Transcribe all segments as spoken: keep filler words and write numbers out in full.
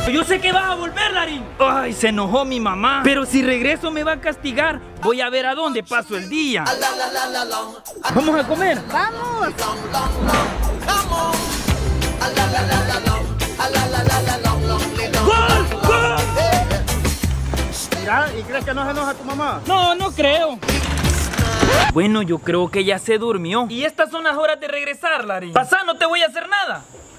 Yo sé que vas a volver, Larín. Ay, se enojó mi mamá. Pero si regreso me va a castigar. Voy a ver a dónde paso el día. ¿Vamos a comer? ¡Vamos! ¡Gol! ¡Gol! Mira, ¿y crees que no se enoja tu mamá? No, no creo. Bueno, yo creo que ya se durmió. Y estas son las horas de regresar, Larín. Pasá, no te voy a hacer nada.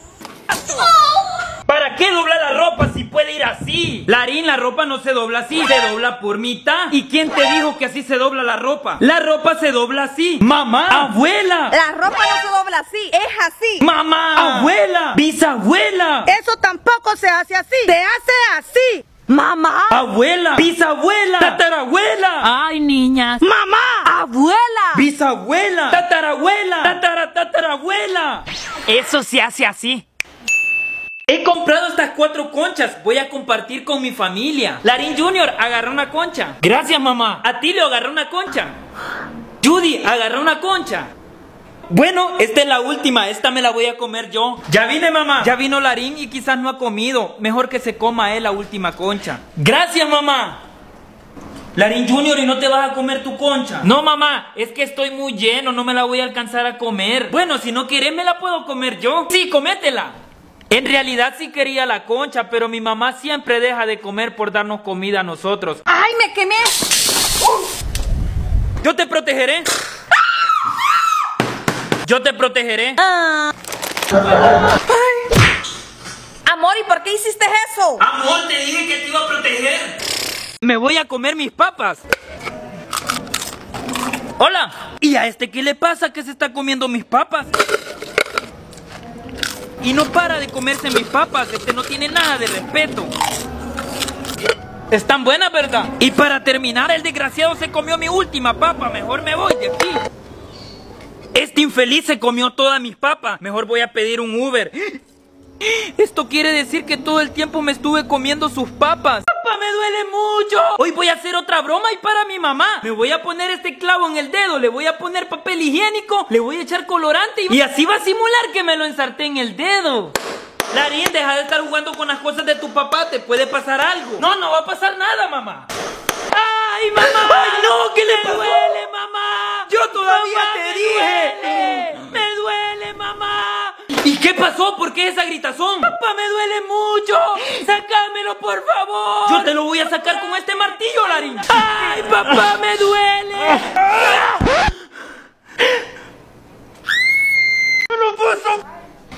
¿Para qué doblar la ropa si puede ir así? Larín, la ropa no se dobla así, se dobla por mitad. ¿Y quién te dijo que así se dobla la ropa? La ropa se dobla así. ¡Mamá! ¡Abuela! La ropa no se dobla así, es así. ¡Mamá! ¡Abuela! ¡Bisabuela! Eso tampoco se hace así, se hace así. ¡Mamá! ¡Abuela! ¡Bisabuela! ¡Tatarabuela! Ay, niñas. ¡Mamá! ¡Abuela! ¡Bisabuela! ¡Tatarabuela! ¡Tatara, tatarabuela! Eso se hace así. He comprado estas cuatro conchas. Voy a compartir con mi familia. Larín Junior, agarra una concha. Gracias, mamá. Atilio, agarra una concha. Judy, agarra una concha. Bueno, esta es la última. Esta me la voy a comer yo. Ya vine, mamá. Ya vino Larín y quizás no ha comido. Mejor que se coma él la última concha. Gracias, mamá. Larín Junior, ¿y no te vas a comer tu concha? No, mamá, es que estoy muy lleno. No me la voy a alcanzar a comer. Bueno, si no quieres me la puedo comer yo. Sí, cométela. En realidad sí quería la concha, pero mi mamá siempre deja de comer por darnos comida a nosotros. ¡Ay, me quemé! Yo te protegeré. Yo te protegeré. Ah. Amor, ¿y por qué hiciste eso? Amor, te dije que te iba a proteger. Me voy a comer mis papas. Hola. ¿Y a este qué le pasa que se está comiendo mis papas? Y no para de comerse mis papas. Este no tiene nada de respeto. Están buenas, ¿verdad? Y para terminar, el desgraciado se comió mi última papa. Mejor me voy de aquí. Este infeliz se comió todas mis papas. Mejor voy a pedir un Uber. Esto quiere decir que todo el tiempo me estuve comiendo sus papas. ¡Papá, me duele mucho! Hoy voy a hacer otra broma y para mi mamá. Me voy a poner este clavo en el dedo, le voy a poner papel higiénico, le voy a echar colorante y, y así va a simular que me lo ensarté en el dedo. Larín, deja de estar jugando con las cosas de tu papá, te puede pasar algo. No, no va a pasar nada, mamá. ¡Ay, mamá! ¡Ay, no! ¿Qué le pasó? ¡Me duele, mamá! ¡Yo todavía mamá, te me dije! Duele, ¡me duele, mamá! ¿Y qué pasó? ¿Por qué esa gritazón? ¡Papá, me duele mucho! ¡Sácamelo, por favor! Yo te lo voy a sacar con este martillo, Larín. ¡Ay, papá, me duele! ¡No puedo!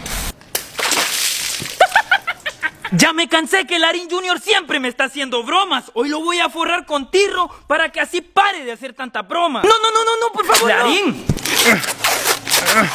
Ya me cansé que Larín Junior siempre me está haciendo bromas. Hoy lo voy a forrar con tirro para que así pare de hacer tanta broma. No, no, no, no, no, por favor, Larín. No.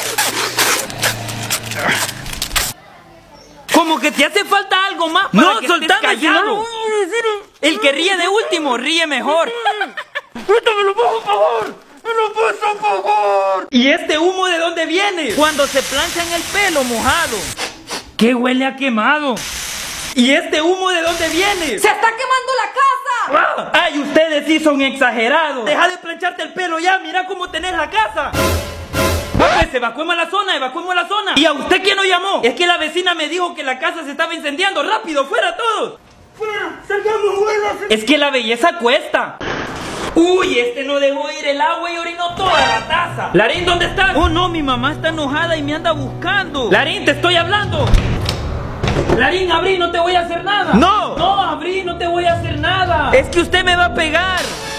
Como que te hace falta algo más para no, que estés callado. No, el que ríe de último ríe mejor. ¡Métamelo, por favor! ¡Me lo paso, por favor! ¿Y este humo de dónde viene? Cuando se planchan el pelo mojado. ¿Qué huele a quemado? ¿Y este humo de dónde viene? ¡Se está quemando la casa! ¡Ah! ¡Ay, ustedes sí son exagerados! Deja de plancharte el pelo ya, mira cómo tenés la casa. Pues evacuemos la zona, evacuemos la zona. ¿Y a usted quién nos llamó? Es que la vecina me dijo que la casa se estaba incendiando. ¡Rápido, fuera todos! ¡Fuera! ¡Salgamos, fuera! Es que la belleza cuesta. Uy, este no dejó ir el agua y orinó toda la taza. Larín, ¿dónde estás? Oh no, mi mamá está enojada y me anda buscando. Larín, te estoy hablando. Larín, abrí, no te voy a hacer nada. No. No, abrí, no te voy a hacer nada. Es que usted me va a pegar.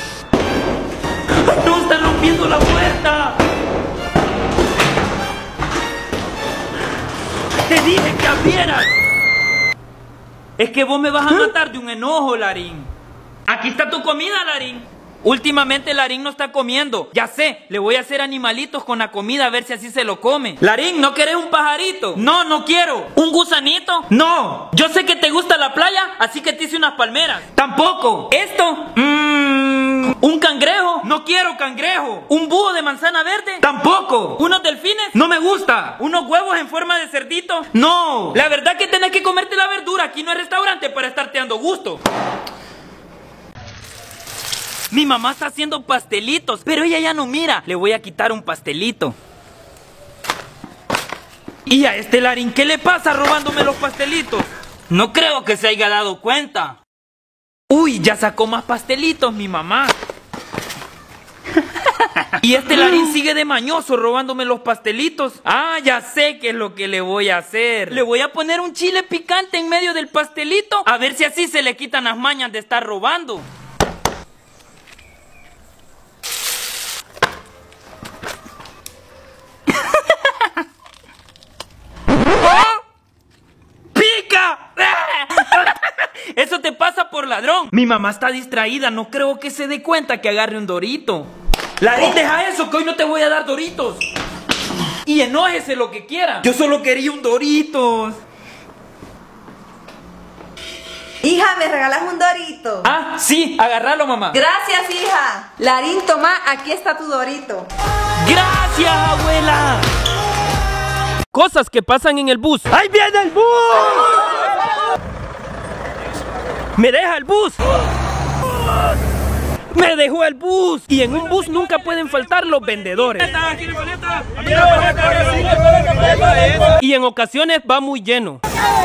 No, está rompiendo la puerta. Te dije que abrieras. Es que vos me vas a matar de un enojo, Larín. Aquí está tu comida, Larín. Últimamente Larín no está comiendo. Ya sé, le voy a hacer animalitos con la comida a ver si así se lo come. Larín, ¿no querés un pajarito? No, no quiero. ¿Un gusanito? No. Yo sé que te gusta la playa, así que te hice unas palmeras. Tampoco. ¿Esto? Mmm. ¿Un cangrejo? No quiero cangrejo. ¿Un búho de manzana verde? Tampoco. ¿Unos delfines? No me gusta. ¿Unos huevos en forma de cerdito? No. La verdad que tenés que comerte la verdura. Aquí no es restaurante para estarte dando gusto. Mi mamá está haciendo pastelitos, pero ella ya no mira. Le voy a quitar un pastelito. ¿Y a este Larín qué le pasa robándome los pastelitos? No creo que se haya dado cuenta. Uy, ya sacó más pastelitos mi mamá. Y este Larín sigue de mañoso robándome los pastelitos. Ah, ya sé qué es lo que le voy a hacer. Le voy a poner un chile picante en medio del pastelito, a ver si así se le quitan las mañas de estar robando. Eso te pasa por ladrón. Mi mamá está distraída, no creo que se dé cuenta que agarre un dorito. Larín, deja eso, que hoy no te voy a dar doritos. Y enójese lo que quiera. Yo solo quería un doritos. Hija, ¿me regalas un dorito? Ah, sí, agárralo, mamá. Gracias, hija. Larín, toma, aquí está tu dorito. Gracias, abuela. Cosas que pasan en el bus. ¡Ahí viene el bus! ¡Me deja el bus! ¡Me dejó el bus! Y en un bus nunca pueden faltar los vendedores. Y en ocasiones va muy lleno.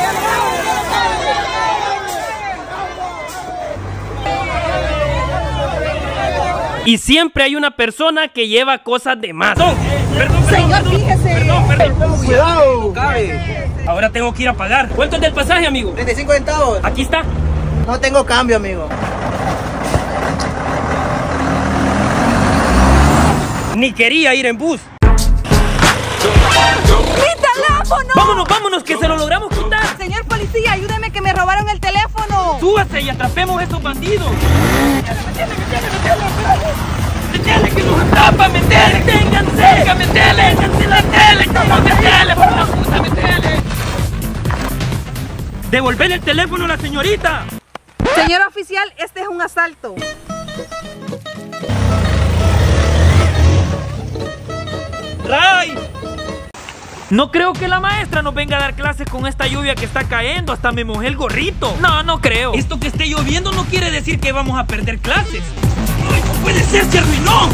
Y siempre hay una persona que lleva cosas de más. Perdón, perdón, señor, fíjese. Perdón, perdón. Cuidado. Ahora tengo que ir a pagar. ¿Cuánto es del pasaje, amigo? treinta y cinco centavos. Aquí está. No tengo cambio, amigo. Ni quería ir en bus. ¡Mi teléfono! Vámonos, vámonos, que se lo logramos quitar. Señor policía, ayúdeme que me robaron el teléfono. Súbase y atrapemos a esos bandidos. ¡Metele, que nos atrapa! ¡Metele! ¡Ténganse! ¡Metele! ¡Ténganse la tele! ¡Metele, por la puta, metele! ¡Devolver el teléfono a la señorita! Señor oficial, este es un asalto. ¡Ray! No creo que la maestra nos venga a dar clases con esta lluvia que está cayendo. Hasta me mojé el gorrito. No, no creo. Esto que esté lloviendo no quiere decir que vamos a perder clases. ¡Ay, no puede ser! ¡Se arruinó!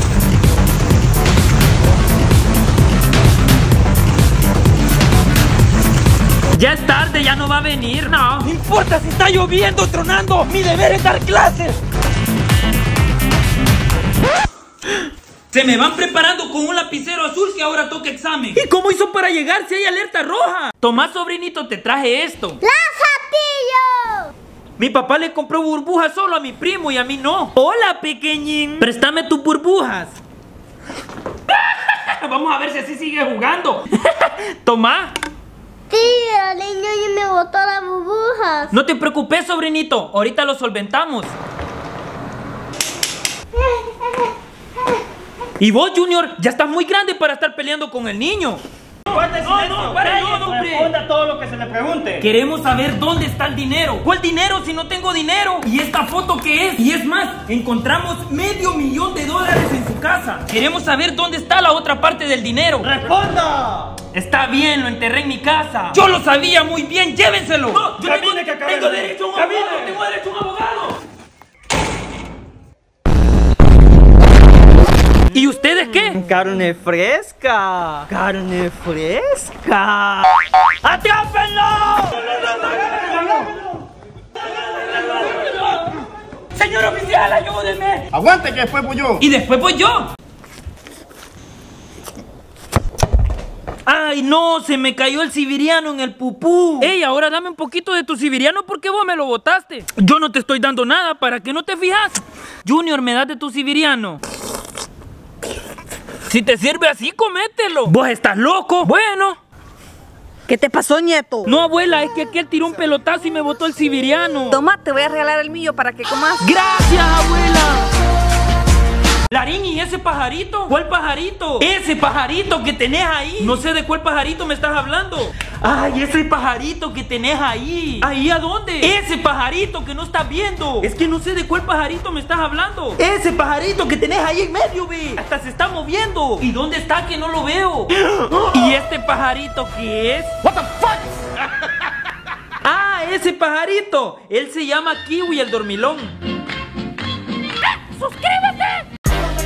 Ya es tarde, ya no va a venir, no. No importa si está lloviendo, tronando. Mi deber es dar clases. Se me van preparando con un lapicero azul que ahora toca examen. ¿Y cómo hizo para llegar si hay alerta roja? Tomá, sobrinito, te traje esto. ¡Lazatillo! Mi papá le compró burbujas solo a mi primo y a mí no. Hola, pequeñín. Préstame tus burbujas. Vamos a ver si así sigue jugando. Tomá. Tío, el niño y me botó las burbujas. No te preocupes, sobrinito. Ahorita lo solventamos. Y vos, Junior, ya estás muy grande para estar peleando con el niño. No, no, para no, hombre. Responda todo lo que se le pregunte. Queremos saber dónde está el dinero. ¿Cuál dinero si no tengo dinero? ¿Y esta foto qué es? Y es más, encontramos medio millón de dólares en su casa. Queremos saber dónde está la otra parte del dinero. ¡Responda! Está bien, lo enterré en mi casa. Yo lo sabía muy bien, llévenselo. No, yo tengo, que tengo derecho a un Camine. abogado. Tengo derecho a un abogado. ¿Y ustedes qué? Carne fresca. Carne fresca. ¡Atrápenlo! Señor oficial, ayúdeme. Aguante que después voy yo. Y después voy yo. Ay, no, se me cayó el sibiriano en el pupú. Ey, ahora dame un poquito de tu sibiriano porque vos me lo botaste. Yo no te estoy dando nada, ¿para qué no te fijas? Junior, ¿me das de tu sibiriano? Si te sirve así, comételo. ¿Vos estás loco? Bueno. ¿Qué te pasó, nieto? No, abuela, es que aquel tiró un pelotazo y me botó el sibiriano. Toma, te voy a regalar el mío para que comas. ¡Gracias, abuela! Larín, ¿y ese pajarito? ¿Cuál pajarito? Ese pajarito que tenés ahí. No sé de cuál pajarito me estás hablando. Ay, ese pajarito que tenés ahí. ¿Ahí a dónde? Ese pajarito que no estás viendo. Es que no sé de cuál pajarito me estás hablando. Ese pajarito que tenés ahí en medio, ve. Hasta se está moviendo. ¿Y dónde está que no lo veo? ¿Y este pajarito qué es? What the fuck? Ah, ese pajarito. Él se llama Kiwi el dormilón. ¡Suscríbete!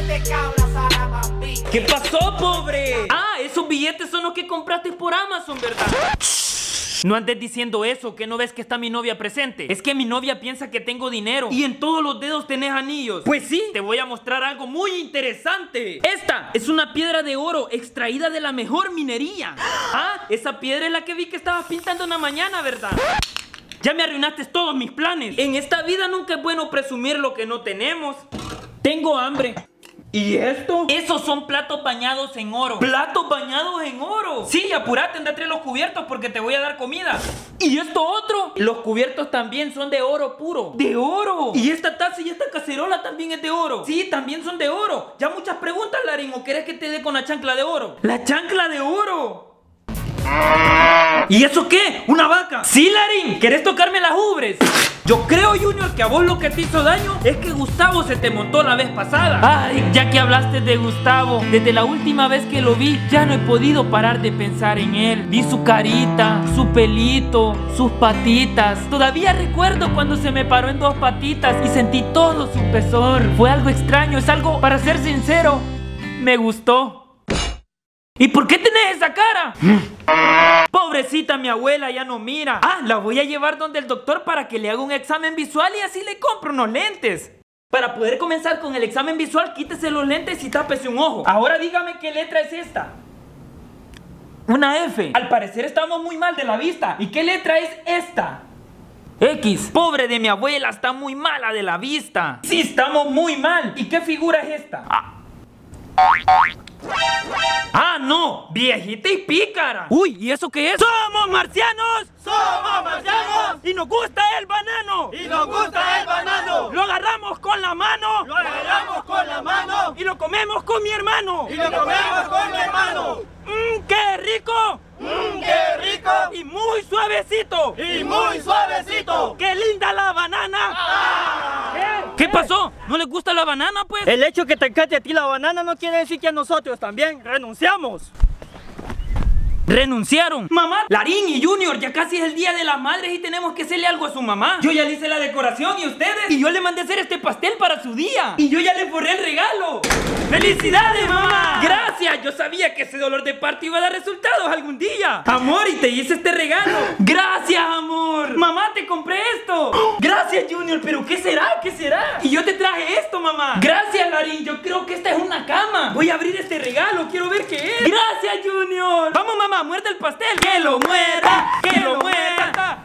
¿Qué pasó, pobre? Ah, esos billetes son los que compraste por Amazon, ¿verdad? No andes diciendo eso, que no ves que está mi novia presente. Es que mi novia piensa que tengo dinero y en todos los dedos tenés anillos. Pues sí, te voy a mostrar algo muy interesante. Esta es una piedra de oro extraída de la mejor minería. Ah, esa piedra es la que vi que estabas pintando una mañana, ¿verdad? Ya me arruinaste todos mis planes. En esta vida nunca es bueno presumir lo que no tenemos. Tengo hambre. ¿Y esto? Esos son platos bañados en oro. ¿Platos bañados en oro? Sí, apurate, anda a traer los cubiertos porque te voy a dar comida. ¿Y esto otro? Los cubiertos también son de oro puro. ¡De oro! ¿Y esta taza y esta cacerola también es de oro? Sí, también son de oro. Ya muchas preguntas, Larín. ¿O querés que te dé con la chancla de oro? ¡La chancla de oro! ¿Y eso qué? ¿Una vaca? Sí, Larín, ¿querés tocarme las ubres? Yo creo, Junior, que a vos lo que te hizo daño es que Gustavo se te montó la vez pasada. Ay, ya que hablaste de Gustavo, desde la última vez que lo vi, ya no he podido parar de pensar en él. Vi su carita, su pelito, sus patitas. Todavía recuerdo cuando se me paró en dos patitas y sentí todo su pesor. Fue algo extraño, es algo, para ser sincero, me gustó. ¿Y por qué tenés esa cara? Pobrecita, mi abuela ya no mira. Ah, la voy a llevar donde el doctor para que le haga un examen visual y así le compro unos lentes. Para poder comenzar con el examen visual, quítese los lentes y tápese un ojo. Ahora dígame qué letra es esta. Una F. Al parecer estamos muy mal de la vista. ¿Y qué letra es esta? X. Pobre de mi abuela, está muy mala de la vista. Sí, estamos muy mal. ¿Y qué figura es esta? Ah. ¡Ah, no! ¡Viejita y pícara! ¡Uy! ¿Y eso qué es? ¡Somos marcianos! ¡Somos marcianos! ¡Y nos gusta el banano! ¡Y nos gusta el banano! ¡Lo agarramos con la mano! ¡Lo agarramos con la mano! ¡Y lo comemos con mi hermano! ¡Y lo comemos con mi hermano! ¡Mmm, qué rico! ¡Mmm, qué rico! ¡Y muy suavecito! ¡Y muy suavecito! ¡Qué linda la banana! ¡Ah! ¿Qué? ¿Qué pasó? ¿No les gusta la banana, pues? El hecho que te encante a ti la banana no quiere decir que a nosotros también renunciamos. ¿Renunciaron? Mamá, Larín y Junior, ya casi es el día de las madres y tenemos que hacerle algo a su mamá. Yo ya le hice la decoración, ¿y ustedes? Y yo le mandé a hacer este pastel para su día. Y yo ya le forré el regalo. ¡Felicidades, mamá! Gracias, yo sabía que ese dolor de parto iba a dar resultados algún día. Amor, y te hice este regalo. Gracias, amor. Mamá, te compré esto. Gracias, Junior, pero ¿qué será? ¿Qué será? Y yo te traje esto, mamá. Gracias, Larín, yo creo que esta es una cama. Voy a abrir este regalo, quiero ver qué es. Gracias, Junior. Vamos, mamá, muerde el pastel. ¡Que lo muerda! ¡Que lo muerda!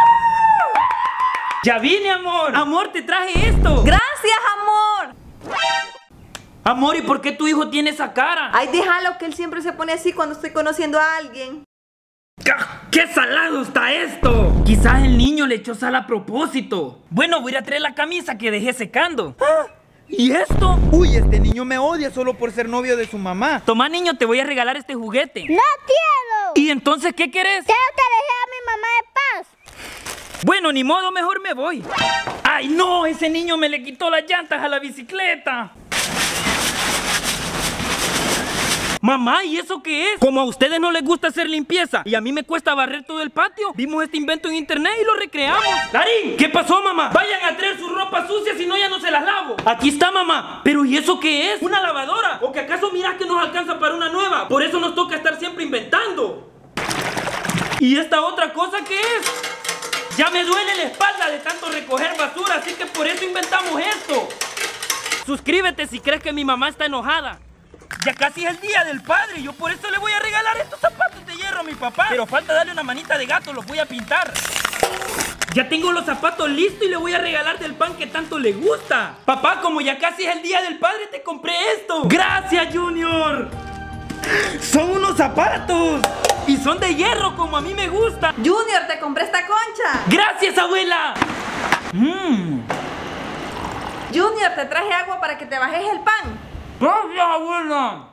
Ya vine, amor. Amor, te traje esto. Gracias, amor. Amor, ¿y por qué tu hijo tiene esa cara? Ay, déjalo, que él siempre se pone así cuando estoy conociendo a alguien. ¡Qué salado está esto! Quizás el niño le echó sal a propósito. Bueno, voy a ir a traer la camisa que dejé secando. ¿Ah? ¿Y esto? Uy, este niño me odia solo por ser novio de su mamá. Toma, niño, te voy a regalar este juguete. ¡No quiero! ¿Y entonces qué querés? Quiero que deje a mi mamá de paz. Bueno, ni modo, mejor me voy. ¡Ay, no! Ese niño me le quitó las llantas a la bicicleta. Mamá, ¿y eso qué es? Como a ustedes no les gusta hacer limpieza y a mí me cuesta barrer todo el patio, vimos este invento en internet y lo recreamos. ¡Larín! ¿Qué pasó, mamá? Vayan a traer sus ropas sucias, si no ya no se las lavo. Aquí está, mamá. ¿Pero y eso qué es? ¿Una lavadora? ¿O que acaso mirás que nos alcanza para una nueva? Por eso nos toca estar siempre inventando. ¿Y esta otra cosa qué es? Ya me duele la espalda de tanto recoger basura, así que por eso inventamos esto. Suscríbete si crees que mi mamá está enojada. Ya casi es el día del padre, yo por eso le voy a regalar estos zapatos de hierro a mi papá. Pero falta darle una manita de gato, los voy a pintar. Ya tengo los zapatos listos y le voy a regalar del pan que tanto le gusta. Papá, como ya casi es el día del padre, te compré esto. ¡Gracias, Junior! ¡Son unos zapatos! Y son de hierro, como a mí me gusta. Junior, te compré esta concha. ¡Gracias, abuela! Mmm. Junior, te traje agua para que te bajes el pan. ¡Gracias, abuela!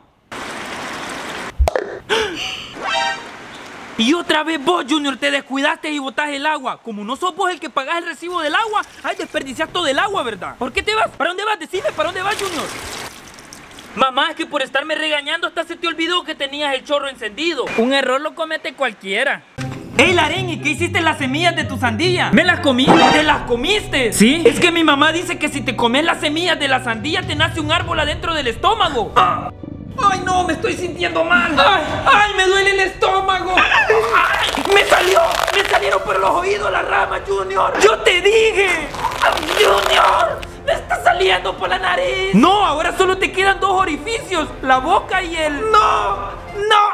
Y otra vez vos, Junior, te descuidaste y botás el agua. Como no sos vos el que pagás el recibo del agua, ay, desperdiciás todo el agua, ¿verdad? ¿Por qué te vas? ¿Para dónde vas? Decime, ¿para dónde vas, Junior? Mamá, es que por estarme regañando hasta se te olvidó que tenías el chorro encendido. Un error lo comete cualquiera. ¡Ey, Larín! ¿Y qué hiciste en las semillas de tu sandía? ¿Me las comí? ¿Te las comiste? ¿Sí? Es que mi mamá dice que si te comes las semillas de la sandía te nace un árbol adentro del estómago. Ah. ¡Ay, no! ¡Me estoy sintiendo mal! ¡Ay, ay! ¡Me duele el estómago! ¡Ay! ¡Me salió! ¡Me salieron por los oídos las ramas, Junior! ¡Yo te dije! ¡Junior! ¡Me está saliendo por la nariz! ¡No! Ahora solo te quedan dos orificios: la boca y el... ¡No! ¡No!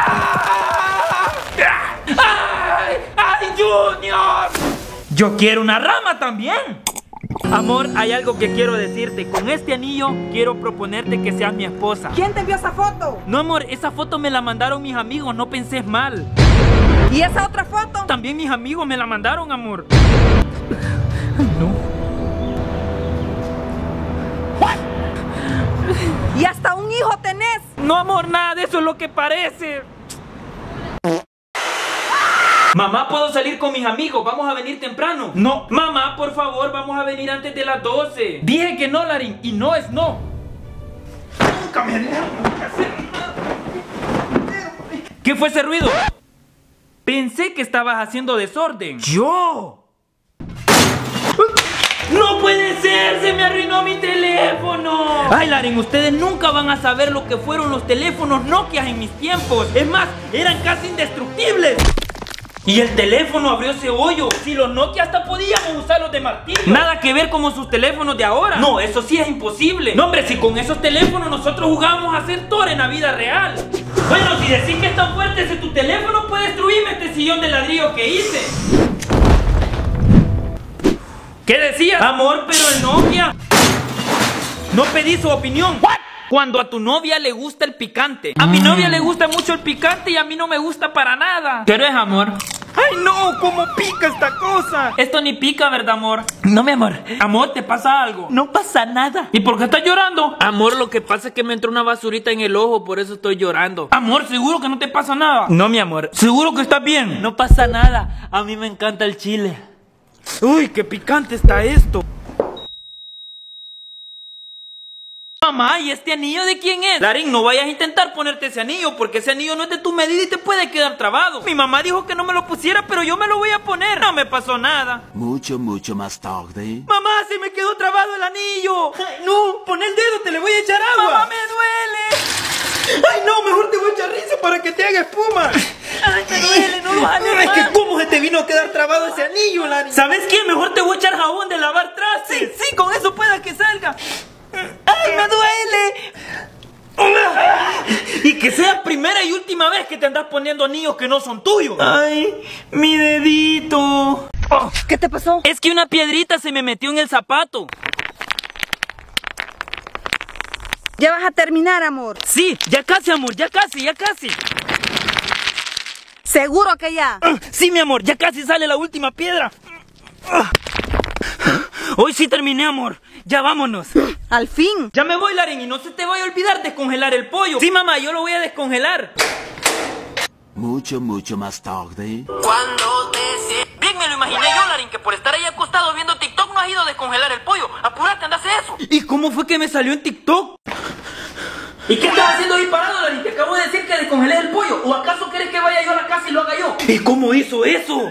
¡Ay! ¡Ay, Junior! ¡Yo quiero una rama también! Amor, hay algo que quiero decirte. Con este anillo quiero proponerte que seas mi esposa. ¿Quién te envió esa foto? No, amor, esa foto me la mandaron mis amigos, no penses mal. ¿Y esa otra foto? También mis amigos me la mandaron, amor. Ay, no. ¿Y hasta un hijo tenés? No, amor, nada de eso es lo que parece. Mamá, ¿puedo salir con mis amigos? Vamos a venir temprano. No. Mamá, por favor, vamos a venir antes de las doce. Dije que no, Larín, y no es no. Nunca me dejan hacer nada. ¿Qué fue ese ruido? Pensé que estabas haciendo desorden. ¿Yo? ¡No puede ser! ¡Se me arruinó mi teléfono! Ay, Larín, ustedes nunca van a saber lo que fueron los teléfonos Nokia en mis tiempos. Es más, eran casi indestructibles. Y el teléfono abrió ese hoyo. Si los Nokia hasta podíamos usarlos de martillo. Nada que ver como sus teléfonos de ahora. No, eso sí es imposible. No, hombre, si con esos teléfonos nosotros jugábamos a ser Thor en la vida real. Bueno, si decís que es tan fuerte ese tu teléfono, puede destruirme este sillón de ladrillo que hice. ¿Qué decías? Amor, pero el Nokia. No pedí su opinión. ¿What? Cuando a tu novia le gusta el picante. A mi novia le gusta mucho el picante y a mí no me gusta para nada. ¿Qué eres, amor? ¡Ay, no! ¿Cómo pica esta cosa? Esto ni pica, ¿verdad, amor? No, mi amor. Amor, ¿te pasa algo? No pasa nada. ¿Y por qué estás llorando? Amor, lo que pasa es que me entró una basurita en el ojo, por eso estoy llorando. Amor, ¿seguro que no te pasa nada? No, mi amor. ¿Seguro que estás bien? No pasa nada. A mí me encanta el chile. Uy, qué picante está esto. Mamá, ¿y este anillo de quién es? Larín, no vayas a intentar ponerte ese anillo, porque ese anillo no es de tu medida y te puede quedar trabado. Mi mamá dijo que no me lo pusiera, pero yo me lo voy a poner. No me pasó nada. Mucho, mucho más tarde. Mamá, se me quedó trabado el anillo. Ay, no, pon el dedo, te le voy a echar agua. Mamá, me duele. Ay, no, mejor te voy a echar risa para que te haga espuma. Ay, me duele, no lo hagas. Es que cómo se te vino a quedar trabado ese anillo, Larín. ¿Sabes qué? Mejor te voy a echar jabón de lavar trastes. Sí, sí, con eso pueda que salga. ¡Ay, me duele! Y que sea primera y última vez que te andas poniendo anillos que no son tuyos. ¡Ay, mi dedito! Oh, ¿qué te pasó? Es que una piedrita se me metió en el zapato. Ya vas a terminar, amor. Sí, ya casi, amor, ya casi, ya casi. ¿Seguro que ya? Uh, sí, mi amor, ya casi sale la última piedra. Uh. Hoy sí terminé, amor. Ya vámonos. Al fin. Ya me voy, Larín, y no se te vaya a olvidar descongelar el pollo. Sí, mamá, yo lo voy a descongelar. Mucho, mucho más tarde. Cuando te... Bien me lo imaginé yo, Larín, que por estar ahí acostado viendo TikTok no has ido a descongelar el pollo. Apúrate, anda a hacer eso. ¿Y cómo fue que me salió en TikTok? ¿Y qué estás haciendo ahí parado, Larín? Te acabo de decir que descongelé el pollo. ¿O acaso quieres que vaya yo a la casa y lo haga yo? ¿Y cómo hizo eso?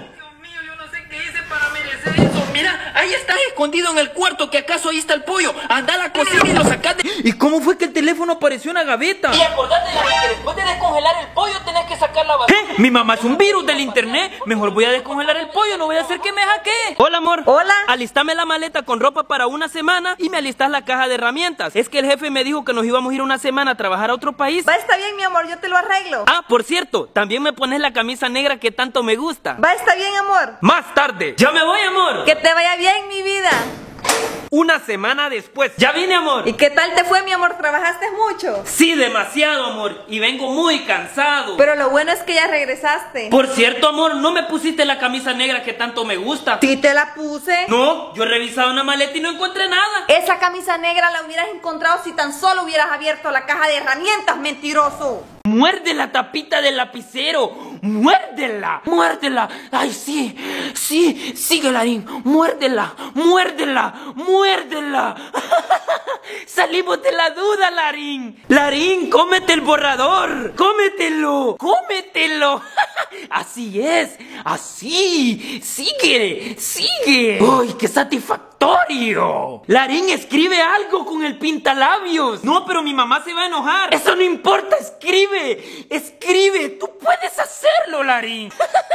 Mira, ahí está escondido en el cuarto, que acaso ahí está el pollo. Anda a la cocina y lo sacaste. ¿Y cómo fue que el teléfono apareció en la gaveta? Y acordate, Larín, que después de descongelar el pollo tenés que sacar la basura. ¿Eh? Mi mamá es un virus del internet. Mejor voy a descongelar el pollo, no voy a hacer que me hackee. Hola, amor. Hola. Alistame la maleta con ropa para una semana y me alistas la caja de herramientas. Es que el jefe me dijo que nos íbamos a ir una semana a trabajar a otro país. Va, está bien, mi amor, yo te lo arreglo. Ah, por cierto, también me pones la camisa negra que tanto me gusta. Va, está bien, amor. Más tarde. Ya me voy, amor. Que te vaya bien, mi vida. Una semana después. Ya vine, amor. ¿Y qué tal te fue, mi amor? ¿Trabajaste mucho? Sí, demasiado, amor. Y vengo muy cansado. Pero lo bueno es que ya regresaste. Por cierto, amor, ¿no me pusiste la camisa negra que tanto me gusta? Sí, te la puse. No, yo he revisado una maleta y no encontré nada. Esa camisa negra la hubieras encontrado si tan solo hubieras abierto la caja de herramientas, mentiroso. Muerde la tapita del lapicero. Muérdela. Muérdela. Ay, sí. Sí, sigue, Larín. Muérdela, muérdela, muérdela. Salimos de la duda, Larín. Larín, cómete el borrador. Cómetelo, cómetelo. Así es, así. Sigue, sigue. ¡Uy, qué satisfactorio! Larín, escribe algo con el pintalabios. No, pero mi mamá se va a enojar. Eso no importa, escribe. Escribe, tú puedes hacerlo, Larín.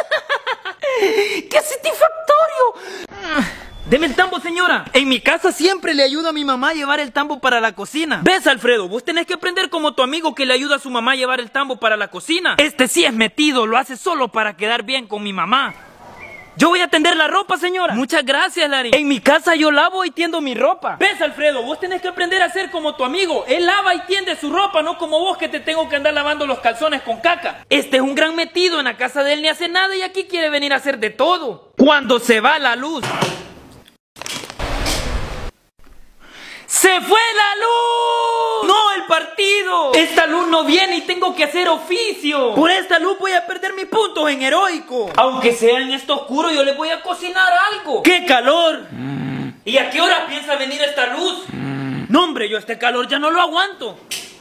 ¡Qué satisfactorio! Deme el tambo, señora. En mi casa siempre le ayuda a mi mamá a llevar el tambo para la cocina. ¿Ves, Alfredo? Vos tenés que aprender como tu amigo que le ayuda a su mamá a llevar el tambo para la cocina. Este sí es metido, lo hace solo para quedar bien con mi mamá. Yo voy a tender la ropa, señora. Muchas gracias, Larín. En mi casa yo lavo y tiendo mi ropa. ¿Ves, Alfredo? Vos tenés que aprender a ser como tu amigo. Él lava y tiende su ropa, no como vos que te tengo que andar lavando los calzones con caca. Este es un gran metido. En la casa de él ni hace nada y aquí quiere venir a hacer de todo. Cuando se va la luz. ¡Se fue la luz! ¡No, el partido! Esta luz no viene y tengo que hacer oficio. Por esta luz voy a perder mis puntos en heroico. Aunque sea en esto oscuro, yo le voy a cocinar algo. ¡Qué calor! Mm. ¿Y a qué hora piensa venir esta luz? Mm. No, hombre, yo este calor ya no lo aguanto.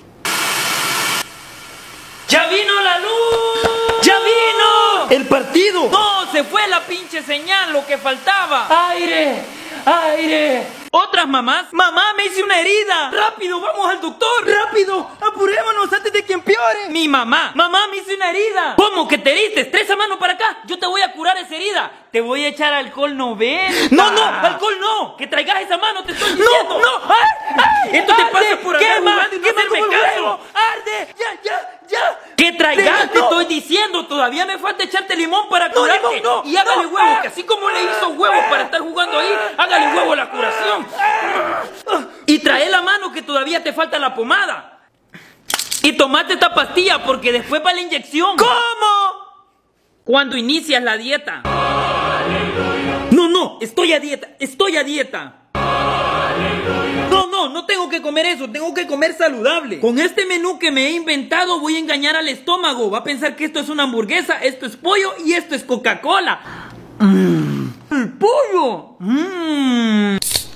¡Ya vino la luz! ¡Ya vino! ¡El partido! ¡No! Se fue la pinche señal, lo que faltaba. ¡Aire! ¡Aire! ¿Otras mamás? ¡Mamá, me hice una herida! ¡Rápido, vamos al doctor! ¡Rápido! ¡Apurémonos antes de que empeore! ¡Mi mamá! ¡Mamá, me hice una herida! ¿Cómo que te heriste? ¡Tres a mano para acá! Yo te voy a curar esa herida. Te voy a echar alcohol noventa. ¡No, no! ¡Alcohol no! ¡Que traigas esa mano, te estoy diciendo! ¡No, no! ¡Ay, ay! Esto te pasa por andar jugando y no hacerme caso. ¡Arde! ¡Ya, ya, ya! ¡Que traigas! Te estoy diciendo. Todavía me falta echarte limón para curarte. No, limón, no, y hágale no, huevos, que así como le hizo huevos para estar jugando ahí, hágale huevo la curación. Y trae la mano que todavía te falta la pomada. Y tomate esta pastilla porque después va la inyección. ¿Cómo? Cuando inicias la dieta. No, no, estoy a dieta, estoy a dieta. No, no, no tengo que comer eso, tengo que comer saludable. Con este menú que me he inventado voy a engañar al estómago. Va a pensar que esto es una hamburguesa, esto es pollo y esto es Coca-Cola. Mm. ¡El pollo! Mmm.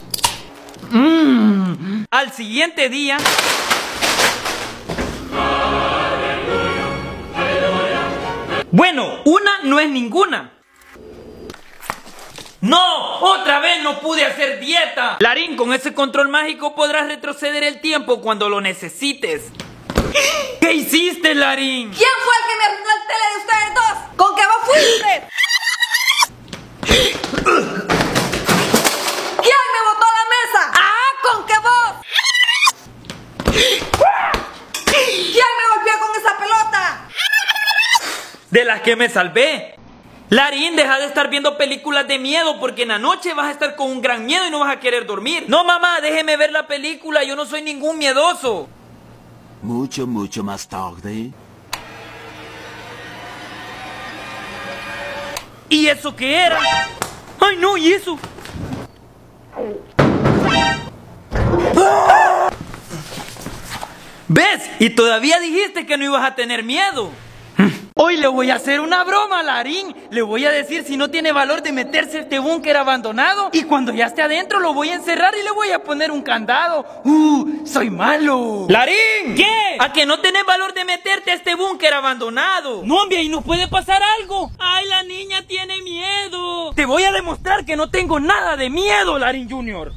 Mm. Al siguiente día. Bueno, una no es ninguna. ¡No! ¡Otra vez no pude hacer dieta! Larín, con ese control mágico podrás retroceder el tiempo cuando lo necesites. ¿Qué hiciste, Larín? ¿Quién fue el que me arruinó el tele de ustedes dos? ¿Con qué vos fuiste? ¿Quién me botó a la mesa? ¡Ah! ¿Con qué vos? ¿Quién me golpeó con esa pelota? De las que me salvé. Larín, deja de estar viendo películas de miedo porque en la noche vas a estar con un gran miedo y no vas a querer dormir. No, mamá, déjeme ver la película, yo no soy ningún miedoso. Mucho, mucho más tarde. ¿Y eso qué era? ¡Ay, no! ¿Y eso? ¿Ves? Y todavía dijiste que no ibas a tener miedo. Hoy le voy a hacer una broma a Larín. Le voy a decir si no tiene valor de meterse a este búnker abandonado. Y cuando ya esté adentro lo voy a encerrar y le voy a poner un candado. ¡Uh! ¡Soy malo! ¡Larín! ¿Qué? ¿A que no tenés valor de meterte a este búnker abandonado? No, hombre, ahí nos puede pasar algo. ¡Ay, la niña tiene miedo! Te voy a demostrar que no tengo nada de miedo, Larín Junior.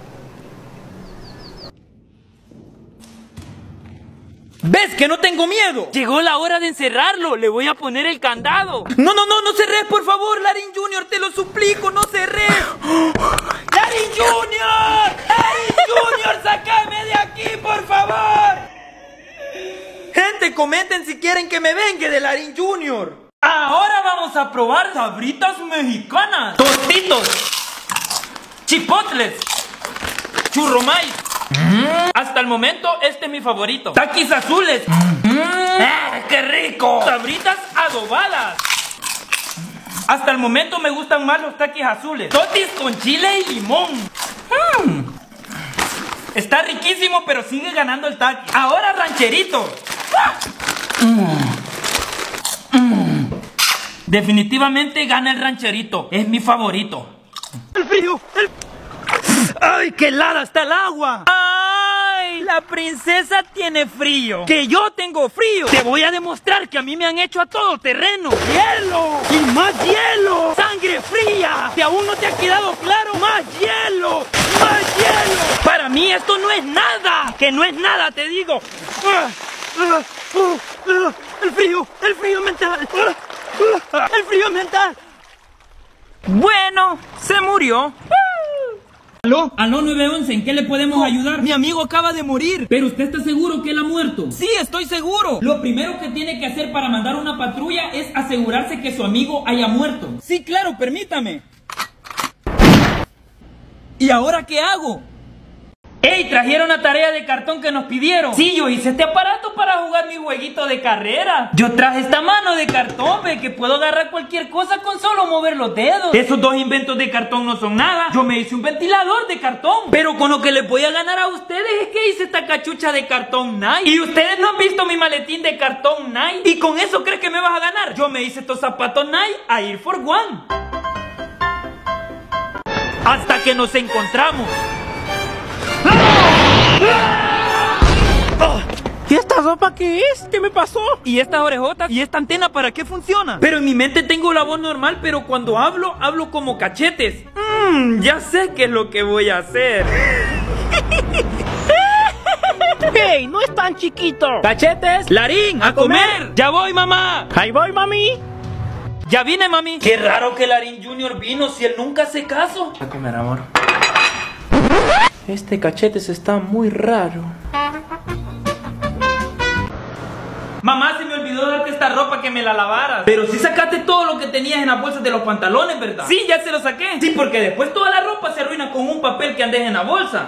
¿Ves que no tengo miedo? Llegó la hora de encerrarlo, le voy a poner el candado. No, no, no, no cerres, por favor, Larín Junior, te lo suplico, no cerres. ¡Larín Junior! ¡Larín Junior, sácame de aquí, por favor! Gente, comenten si quieren que me vengue de Larín Junior. Ahora vamos a probar sabritas mexicanas. Tostitos, chipotles, churromais. Mm. Hasta el momento este es mi favorito. Taquis azules. Mm. ¡Eh, qué rico! Sabritas adobadas. Hasta el momento me gustan más los taquis azules. Totis con chile y limón. Mm. Está riquísimo, pero sigue ganando el taqui. Ahora rancheritos. Mm. Mm. Definitivamente gana el rancherito. Es mi favorito. ¡El frío! ¡El... ¡Ay, qué helada está el agua! ¡Ay! La princesa tiene frío. ¡Que yo tengo frío! Te voy a demostrar que a mí me han hecho a todo terreno. ¡Hielo! ¡Y más hielo! ¡Sangre fría! ¿Que aún no te ha quedado claro? ¡Más hielo! ¡Más hielo! Para mí esto no es nada. Que no es nada, te digo. Ah, ah, uh, uh, ¡El frío! ¡El frío mental! Uh, uh, ¡El frío mental! Bueno, se murió. ¿Aló? Aló nueve once, ¿en qué le podemos ayudar? Mi amigo acaba de morir. ¿Pero usted está seguro que él ha muerto? Sí, estoy seguro. Lo primero que tiene que hacer para mandar una patrulla es asegurarse que su amigo haya muerto. Sí, claro, permítame. ¿Y ahora qué hago? ¡Ey! Trajeron la tarea de cartón que nos pidieron. Sí, yo hice este aparato para jugar mi jueguito de carrera. Yo traje esta mano de cartón, ve, que puedo agarrar cualquier cosa con solo mover los dedos. Esos dos inventos de cartón no son nada. Yo me hice un ventilador de cartón. Pero con lo que les voy a ganar a ustedes es que hice esta cachucha de cartón Nike. Y ustedes no han visto mi maletín de cartón Nike. ¿Y con eso crees que me vas a ganar? Yo me hice estos zapatos Nike a Air for One. Hasta que nos encontramos. ¿Y esta ropa qué es? ¿Qué me pasó? ¿Y estas orejotas? ¿Y esta antena para qué funciona? Pero en mi mente tengo la voz normal, pero cuando hablo, hablo como cachetes. Mmm, ya sé qué es lo que voy a hacer. ¡Hey! ¡No es tan chiquito! ¡Cachetes! ¡Larín! ¡A comer! ¡Ya voy, mamá! ¡Ahí voy, mami! ¡Ya vine, mami! Qué raro que Larín Junior vino si él nunca hace caso. A comer, amor. Este cachetes está muy raro. Mamá, se me olvidó darte esta ropa que me la lavaras. Pero sí sacaste todo lo que tenías en las bolsas de los pantalones, ¿verdad? Sí, ya se lo saqué. Sí, porque después toda la ropa se arruina con un papel que andes en la bolsa.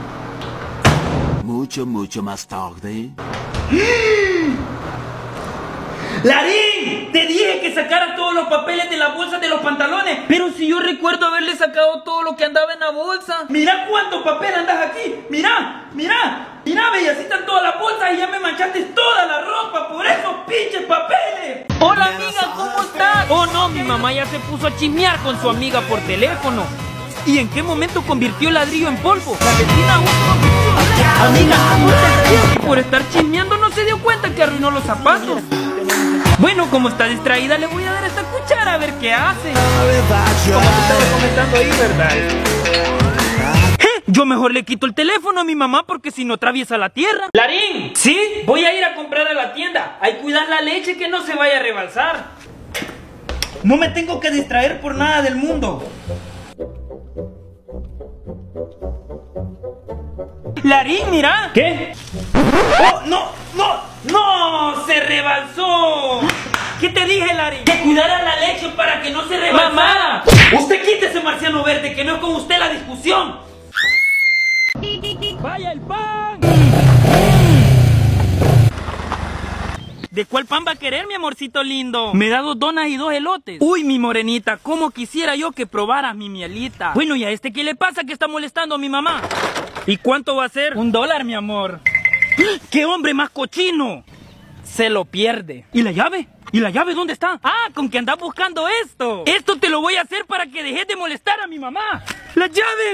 Mucho, mucho más tarde. ¡Larín! Te dije que sacaras todos los papeles de las bolsas de los pantalones. Pero si yo recuerdo haberle sacado todo lo que andaba en la bolsa. Mira cuánto papel andas aquí. Mira, mira. Mira, ve, así están todas las bolsas y ya me manchaste toda la ropa por esos pinches papeles. Hola, amiga, ¿cómo estás? Oh, no, mi mamá ya se puso a chismear con su amiga por teléfono. ¿Y en qué momento convirtió el ladrillo en polvo? La vecina aún no... Amiga, y por estar chismeando no se dio cuenta que arruinó los zapatos. Bueno, como está distraída, le voy a dar esta cuchara a ver qué hace. Como te estaba comentando ahí, ¿verdad? ¿Eh? Yo mejor le quito el teléfono a mi mamá porque si no atraviesa la tierra. ¡Larín! ¿Sí? Voy a ir a comprar a la tienda. Hay que cuidar la leche que no se vaya a rebalsar. No me tengo que distraer por nada del mundo. Larín, mira. ¿Qué? ¡Oh, no! ¡No! ¡No! ¡Se rebalsó! ¿Qué te dije, Larín? Que cuidara la leche para que no se rebalsara. ¡Mamá! Usted quite ese marciano verde, que no es con usted la discusión. ¡Vaya el pan! ¿De cuál pan va a querer, mi amorcito lindo? Me da dos donas y dos elotes. Uy, mi morenita, cómo quisiera yo que probaras mi mielita. Bueno, ¿y a este qué le pasa que está molestando a mi mamá? ¿Y cuánto va a ser? Un dólar, mi amor. ¡Qué hombre más cochino! Se lo pierde. ¿Y la llave? ¿Y la llave dónde está? Ah, con que andas buscando esto. Esto te lo voy a hacer para que dejes de molestar a mi mamá. ¡Las llaves!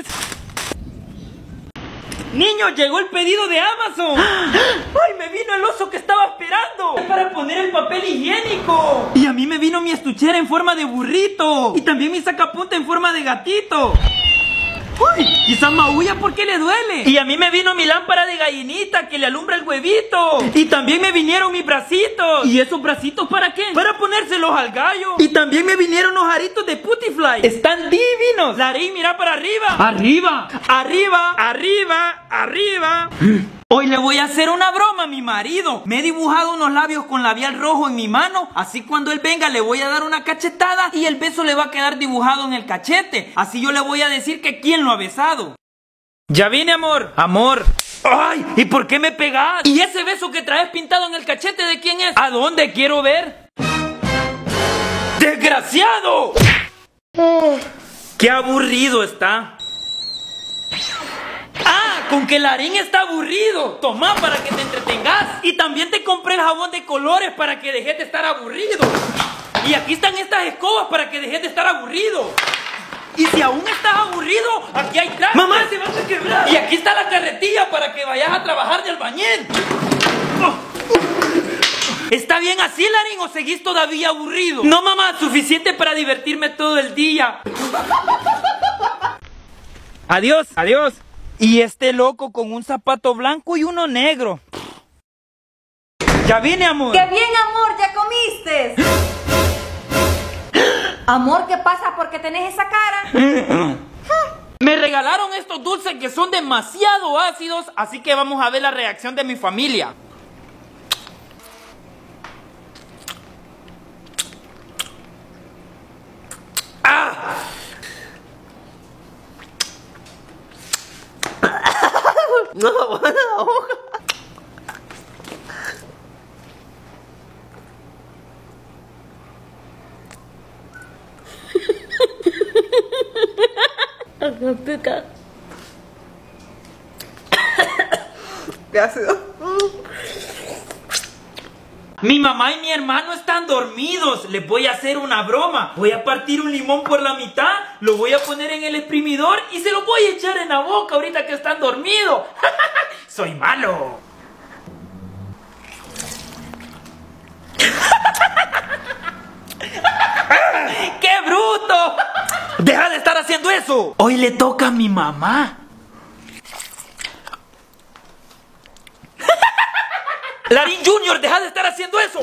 Niño, llegó el pedido de Amazon. ¡Ay, me vino el oso que estaba esperando! Es para poner el papel higiénico. Y a mí me vino mi estuchera en forma de burrito. Y también mi sacapunta en forma de gatito. ¡Uy! Quizás maulla porque le duele. Y a mí me vino mi lámpara de gallinita que le alumbra el huevito. Y también me vinieron mis bracitos. ¿Y esos bracitos para qué? Para ponérselos al gallo. Y también me vinieron los aritos de Putifly. Están divinos. Larín, mira para arriba. Arriba. Arriba. Arriba. Arriba. Hoy le voy a hacer una broma a mi marido. Me he dibujado unos labios con labial rojo en mi mano. Así cuando él venga le voy a dar una cachetada y el beso le va a quedar dibujado en el cachete. Así yo le voy a decir que quién lo ha besado. Ya vine, amor. Amor. ¡Ay! ¿Y por qué me pegas? ¿Y ese beso que traes pintado en el cachete de quién es? ¿A dónde quiero ver? ¡Desgraciado! Oh, ¡qué aburrido está! ¡Ah! Con que Larín está aburrido. Toma para que te entretengas. Y también te compré el jabón de colores para que dejes de estar aburrido. Y aquí están estas escobas para que dejes de estar aburrido. Y si aún estás aburrido, aquí hay trastes. Mamá, se vas a quebrar. Y aquí está la carretilla para que vayas a trabajar de albañil. ¿Está bien así, Larín, o seguís todavía aburrido? No, mamá, suficiente para divertirme todo el día. Adiós, adiós. Y este loco con un zapato blanco y uno negro. Ya vine, amor. ¡Qué bien, amor! ¿Ya comiste? Amor, ¿qué pasa? ¿Por qué tenés esa cara? Me regalaron estos dulces que son demasiado ácidos, así que vamos a ver la reacción de mi familia. ¡Ah! No, bueno, la boca. ¿Qué ácido? Mi mamá y mi hermano están dormidos. Les voy a hacer una broma. Voy a partir un limón por la mitad, lo voy a poner en el exprimidor y se lo voy a echar en la boca ahorita que están dormidos. Soy malo. ¡Qué bruto! ¡Deja de estar haciendo eso! Hoy le toca a mi mamá. Larín Junior, deja de estar haciendo eso.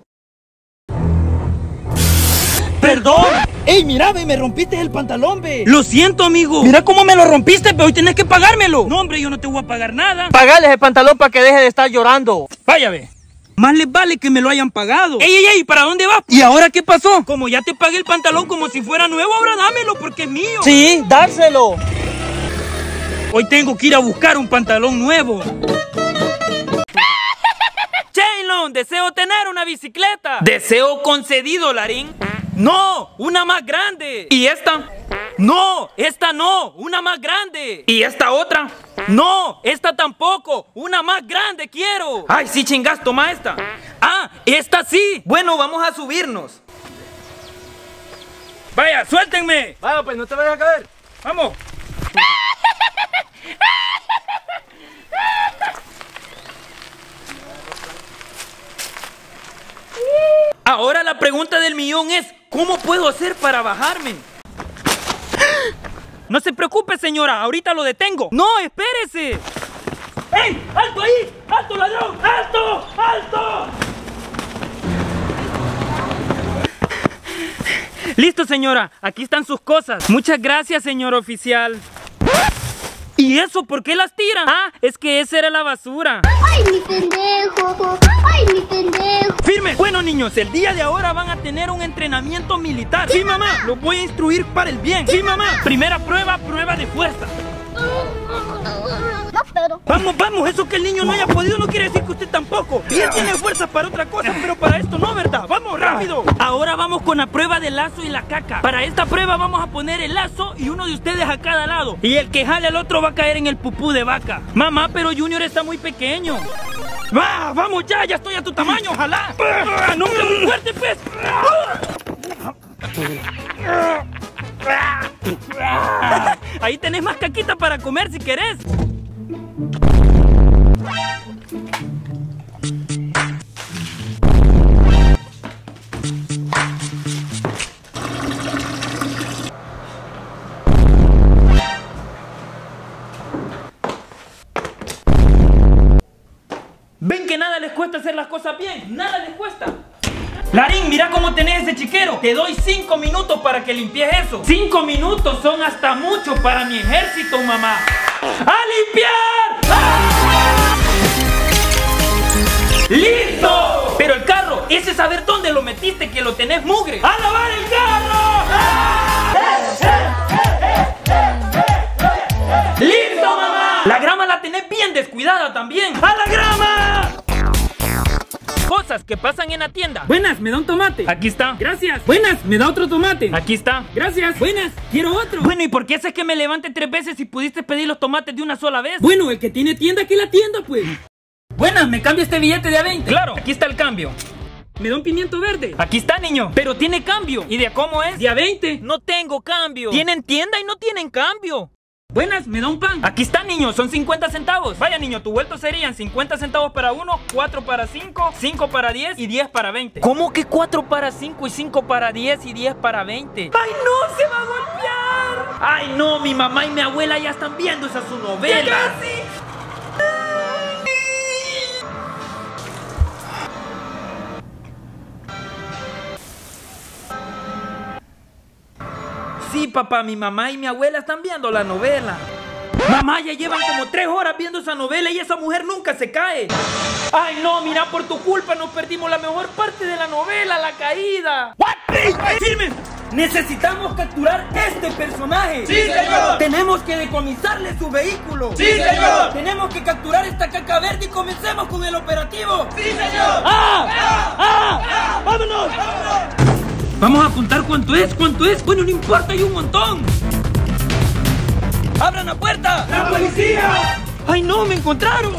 Perdón. ¡Ey, mira, ve, me rompiste el pantalón, ve! Lo siento, amigo. Mira cómo me lo rompiste, pero hoy tenés que pagármelo. No, hombre, yo no te voy a pagar nada. Pagales el pantalón para que deje de estar llorando. Vaya, ve. Más les vale que me lo hayan pagado. ¡Ey, ey, ey! ¿Para dónde vas? ¿Y ahora qué pasó? Como ya te pagué el pantalón como si fuera nuevo, ahora dámelo porque es mío. Sí, dárselo. Hoy tengo que ir a buscar un pantalón nuevo. Chaylon, deseo tener una bicicleta. Deseo concedido, Larín. No, una más grande. ¿Y esta? No, esta no, una más grande. ¿Y esta otra? No, esta tampoco, una más grande quiero. Ay, sí, chingas, toma esta. Ah, esta sí. Bueno, vamos a subirnos. Vaya, suéltenme. Vaya, pues no te vayas a caer. Vamos. Ahora la pregunta del millón es, ¿cómo puedo hacer para bajarme? No se preocupe, señora, ahorita lo detengo. No, espérese. ¡Ey! ¡Alto ahí! ¡Alto, ladrón! ¡Alto! ¡Alto! Listo, señora, aquí están sus cosas. Muchas gracias, señor oficial. ¿Y eso por qué las tiran? Ah, es que esa era la basura. ¡Ay, mi pendejo! ¡Ay, mi pendejo! ¡Firme! Bueno, niños, el día de ahora van a tener un entrenamiento militar. Sí, mamá, los voy a instruir para el bien. Sí, mamá. Primera prueba, prueba de fuerza. No, pero... Vamos, vamos, eso que el niño no haya podido no quiere decir que usted tampoco. Y él tiene fuerza para otra cosa, pero para esto no, ¿verdad? ¡Vamos, rápido! Ahora vamos con la prueba del lazo y la caca. Para esta prueba vamos a poner el lazo y uno de ustedes a cada lado. Y el que jale al otro va a caer en el pupú de vaca. Mamá, pero Junior está muy pequeño. ¡Va! ¡Vamos ya! ¡Ya estoy a tu tamaño! ¡Ojalá! ¡No, hombre, muy fuerte, pues! Ahí tenés más caquita para comer si querés. ¿Ven que nada les cuesta hacer las cosas bien? ¡Nada les cuesta! Larín, mira cómo tenés ese chiquero. Te doy cinco minutos para que limpies eso. Cinco minutos son hasta mucho para mi ejército, mamá. ¡A limpiar! ¡Ah! ¡Listo! Pero el carro, ese saber dónde lo metiste que lo tenés mugre. ¡A lavar el carro! ¡Ah! ¡Listo, mamá! La grama la tenés bien descuidada también. ¡A la grama! Cosas que pasan en la tienda. Buenas, ¿me da un tomate? Aquí está. Gracias. Buenas, ¿me da otro tomate? Aquí está. Gracias. Buenas, quiero otro. Bueno, ¿y por qué haces que me levante tres veces si pudiste pedir los tomates de una sola vez? Bueno, el que tiene tienda, que la tienda, pues. Buenas, ¿me cambia este billete de a veinte? Claro, aquí está el cambio. ¿Me da un pimiento verde? Aquí está, niño. Pero tiene cambio. ¿Y de a cómo es? ¿De a veinte? No tengo cambio. Tienen tienda y no tienen cambio. Buenas, ¿me da un pan? Aquí está, niño, son cincuenta centavos. Vaya, niño, tu vuelto serían cincuenta centavos para uno, cuatro para cinco, cinco para diez y diez para veinte. ¿Cómo que cuatro para cinco y cinco para diez y diez para veinte? ¡Ay, no! ¡Se va a golpear! ¡Ay, no! Mi mamá y mi abuela ya están viendo esa su novela. ¡Ya casi! Sí, papá, mi mamá y mi abuela están viendo la novela. Mamá, ya llevan como tres horas viendo esa novela y esa mujer nunca se cae. Ay, no, mira, por tu culpa nos perdimos la mejor parte de la novela, la caída. ¡Firme! Necesitamos capturar este personaje. ¡Sí, señor! Tenemos que decomisarle su vehículo. ¡Sí, señor! Tenemos que capturar esta caca verde y comencemos con el operativo. ¡Sí, señor! ¡Ah! ¡Ah! ¡Ah! ¡Vámonos! ¡Vámonos! Vamos a apuntar cuánto es, cuánto es. Bueno, no importa, hay un montón. ¡Abran la puerta! ¡La policía! ¡Ay, no! ¡Me encontraron!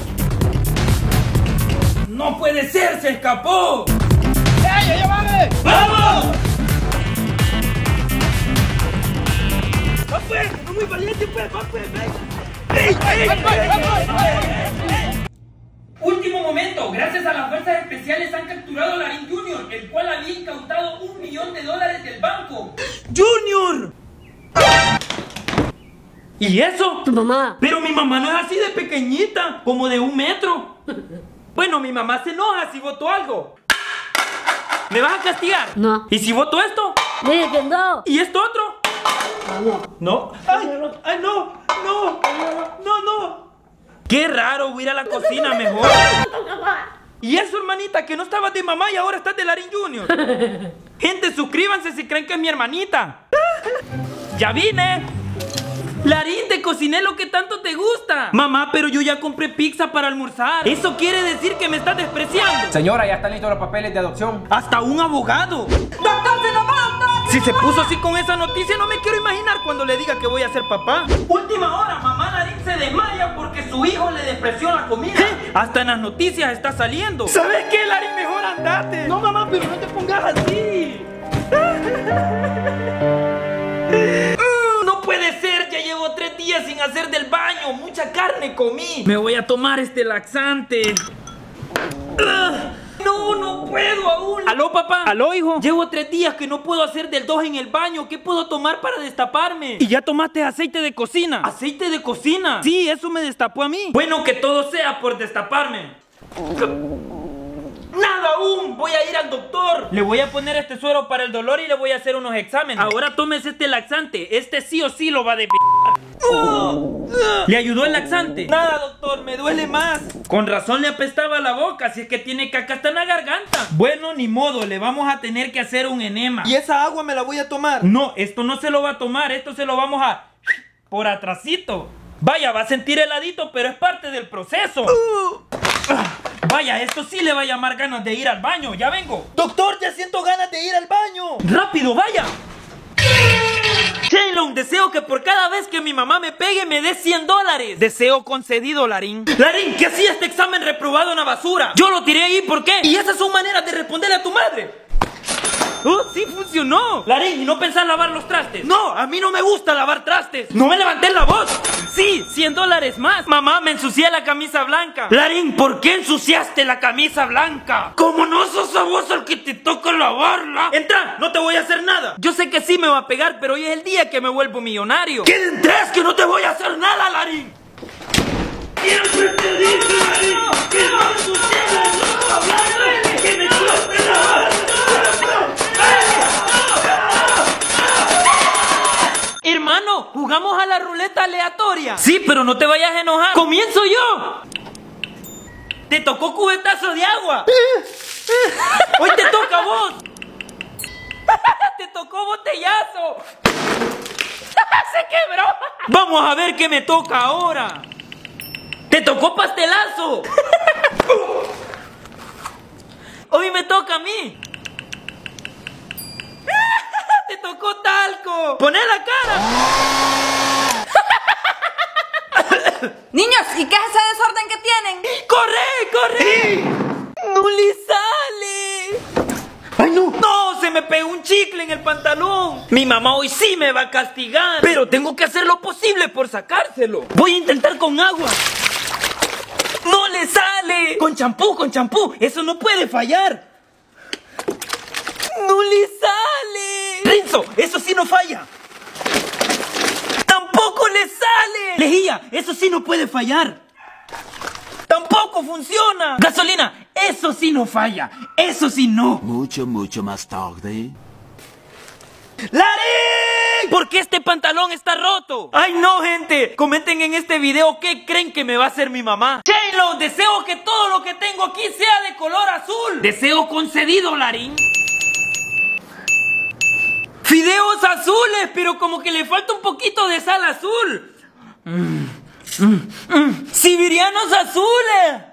¡No puede ser! ¡Se escapó! ¡Ey, ya vale! ¡Vamos! ¡Va pues! ¡No muy valiente pues! ¡Va pues! ¡Ey, ey! ¡Va pues! ¡Va pues! ¡Va pues! Último momento, gracias a las fuerzas especiales han capturado a Larín Junior, el cual había incautado un millón de dólares del banco. ¡Junior! ¿Y eso? Tu mamá. Pero mi mamá no es así de pequeñita, como de un metro. Bueno, mi mamá se enoja si voto algo. ¿Me vas a castigar? No. ¿Y si voto esto? Dile que no. ¿Y esto otro? No. No. ¡Ay! ¡Ay, no! ¡No! ¡No, no! ¡Qué raro! Voy a ir a la cocina mejor. ¿Y eso, hermanita? Que no estabas de mamá y ahora estás de Larín Junior. Gente, suscríbanse si creen que es mi hermanita. ¡Ya vine! Larín, te cociné lo que tanto te gusta. Mamá, pero yo ya compré pizza para almorzar. Eso quiere decir que me estás despreciando. Señora, ya están listos los papeles de adopción. Hasta un abogado. ¡Doctor, se nos va, doctor! Si se puso así con esa noticia, no me quiero imaginar cuando le diga que voy a ser papá. Última hora, mamá Larín se desmaya porque su hijo le despreció la comida. ¿Eh? Hasta en las noticias está saliendo. ¿Sabes qué, Larín? Mejor andate. No, mamá, pero no te pongas así. No puede ser, ya llevo tres días sin hacer del baño. Mucha carne comí. Me voy a tomar este laxante. No, no puedo aún. ¿Aló, papá? ¿Aló, hijo? Llevo tres días que no puedo hacer del dos en el baño. ¿Qué puedo tomar para destaparme? ¿Y ya tomaste aceite de cocina? ¿Aceite de cocina? Sí, eso me destapó a mí. Bueno, que todo sea por destaparme. ¡Nada aún! Voy a ir al doctor. Le voy a poner este suero para el dolor y le voy a hacer unos exámenes. Ahora tómese este laxante. Este sí o sí lo va a de p***. Oh. ¿Le ayudó el laxante? Nada, doctor, me duele más. Con razón le apestaba la boca, si es que tiene caca hasta en la garganta. Bueno, ni modo, le vamos a tener que hacer un enema. ¿Y esa agua me la voy a tomar? No, esto no se lo va a tomar, esto se lo vamos a... por atrasito. Vaya, va a sentir heladito, pero es parte del proceso. Uh. Vaya, esto sí le va a llamar ganas de ir al baño, ya vengo. Doctor, ya siento ganas de ir al baño. ¡Rápido, vaya! Shaylon, deseo que por cada vez que mi mamá me pegue me dé cien dólares. Deseo concedido, Larín. Larín, ¿qué hacía este examen reprobado en la basura? Yo lo tiré ahí, ¿por qué? Y esas son maneras de responderle a tu madre. ¡Oh, sí funcionó! Larín, ¿y no pensás lavar los trastes? No, a mí no me gusta lavar trastes. ¡No me levanté la voz! Sí, cien dólares más. Mamá, me ensucié la camisa blanca. Larín, ¿por qué ensuciaste la camisa blanca? Como no sos a vos el que te toca lavarla. Entra, no te voy a hacer nada. Yo sé que sí me va a pegar, pero hoy es el día que me vuelvo millonario. ¿Qué entres que no te voy a hacer nada, Larín? Siempre te dije, Larín, que no ensuciaras la ropa blanca, que me cueste lavar. Hermano, ¿jugamos a la ruleta aleatoria? Sí, pero no te vayas a enojar. ¡Comienzo yo! Te tocó cubetazo de agua. Hoy te toca a vos. Te tocó botellazo. Se quebró. Vamos a ver qué me toca ahora. Te tocó pastelazo. Hoy me toca a mí. Te tocó talco. ¡Poné la cara! Niños, ¿y qué es ese desorden que tienen? ¡Corre, corre! ¡No le sale! ¡Ay, no! ¡No! ¡Se me pegó un chicle en el pantalón! Mi mamá hoy sí me va a castigar. Pero tengo que hacer lo posible por sacárselo. Voy a intentar con agua. ¡No le sale! Con champú, con champú. Eso no puede fallar. ¡No le sale! ¡Renzo! ¡Eso sí no falla! ¡Tampoco le sale! Lejía, eso sí no puede fallar. ¡Tampoco funciona! ¡Gasolina! ¡Eso sí no falla! ¡Eso sí no! Mucho, mucho más tarde. ¡Larín! ¿Por qué este pantalón está roto? ¡Ay no, gente! Comenten en este video qué creen que me va a hacer mi mamá. ¡Chelo! Deseo que todo lo que tengo aquí sea de color azul. Deseo concedido, Larín. Fideos azules, pero como que le falta un poquito de sal azul. Mm, mm, mm. Siberianos azules.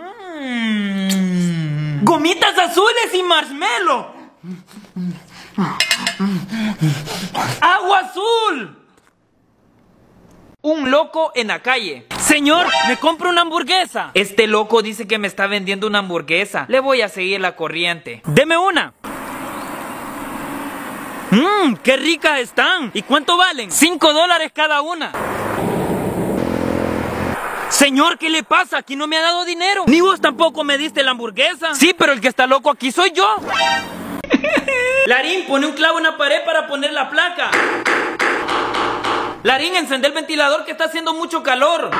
Mm. Gomitas azules y marshmallow. Agua azul. Un loco en la calle. Señor, ¿me compro una hamburguesa? Este loco dice que me está vendiendo una hamburguesa. Le voy a seguir la corriente. Deme una. Mmm, qué ricas están. ¿Y cuánto valen? Cinco dólares cada una. Señor, ¿qué le pasa? Aquí no me ha dado dinero. Ni vos tampoco me diste la hamburguesa. Sí, pero el que está loco aquí soy yo. Larín, pone un clavo en la pared para poner la placa. Larín, encende el ventilador que está haciendo mucho calor.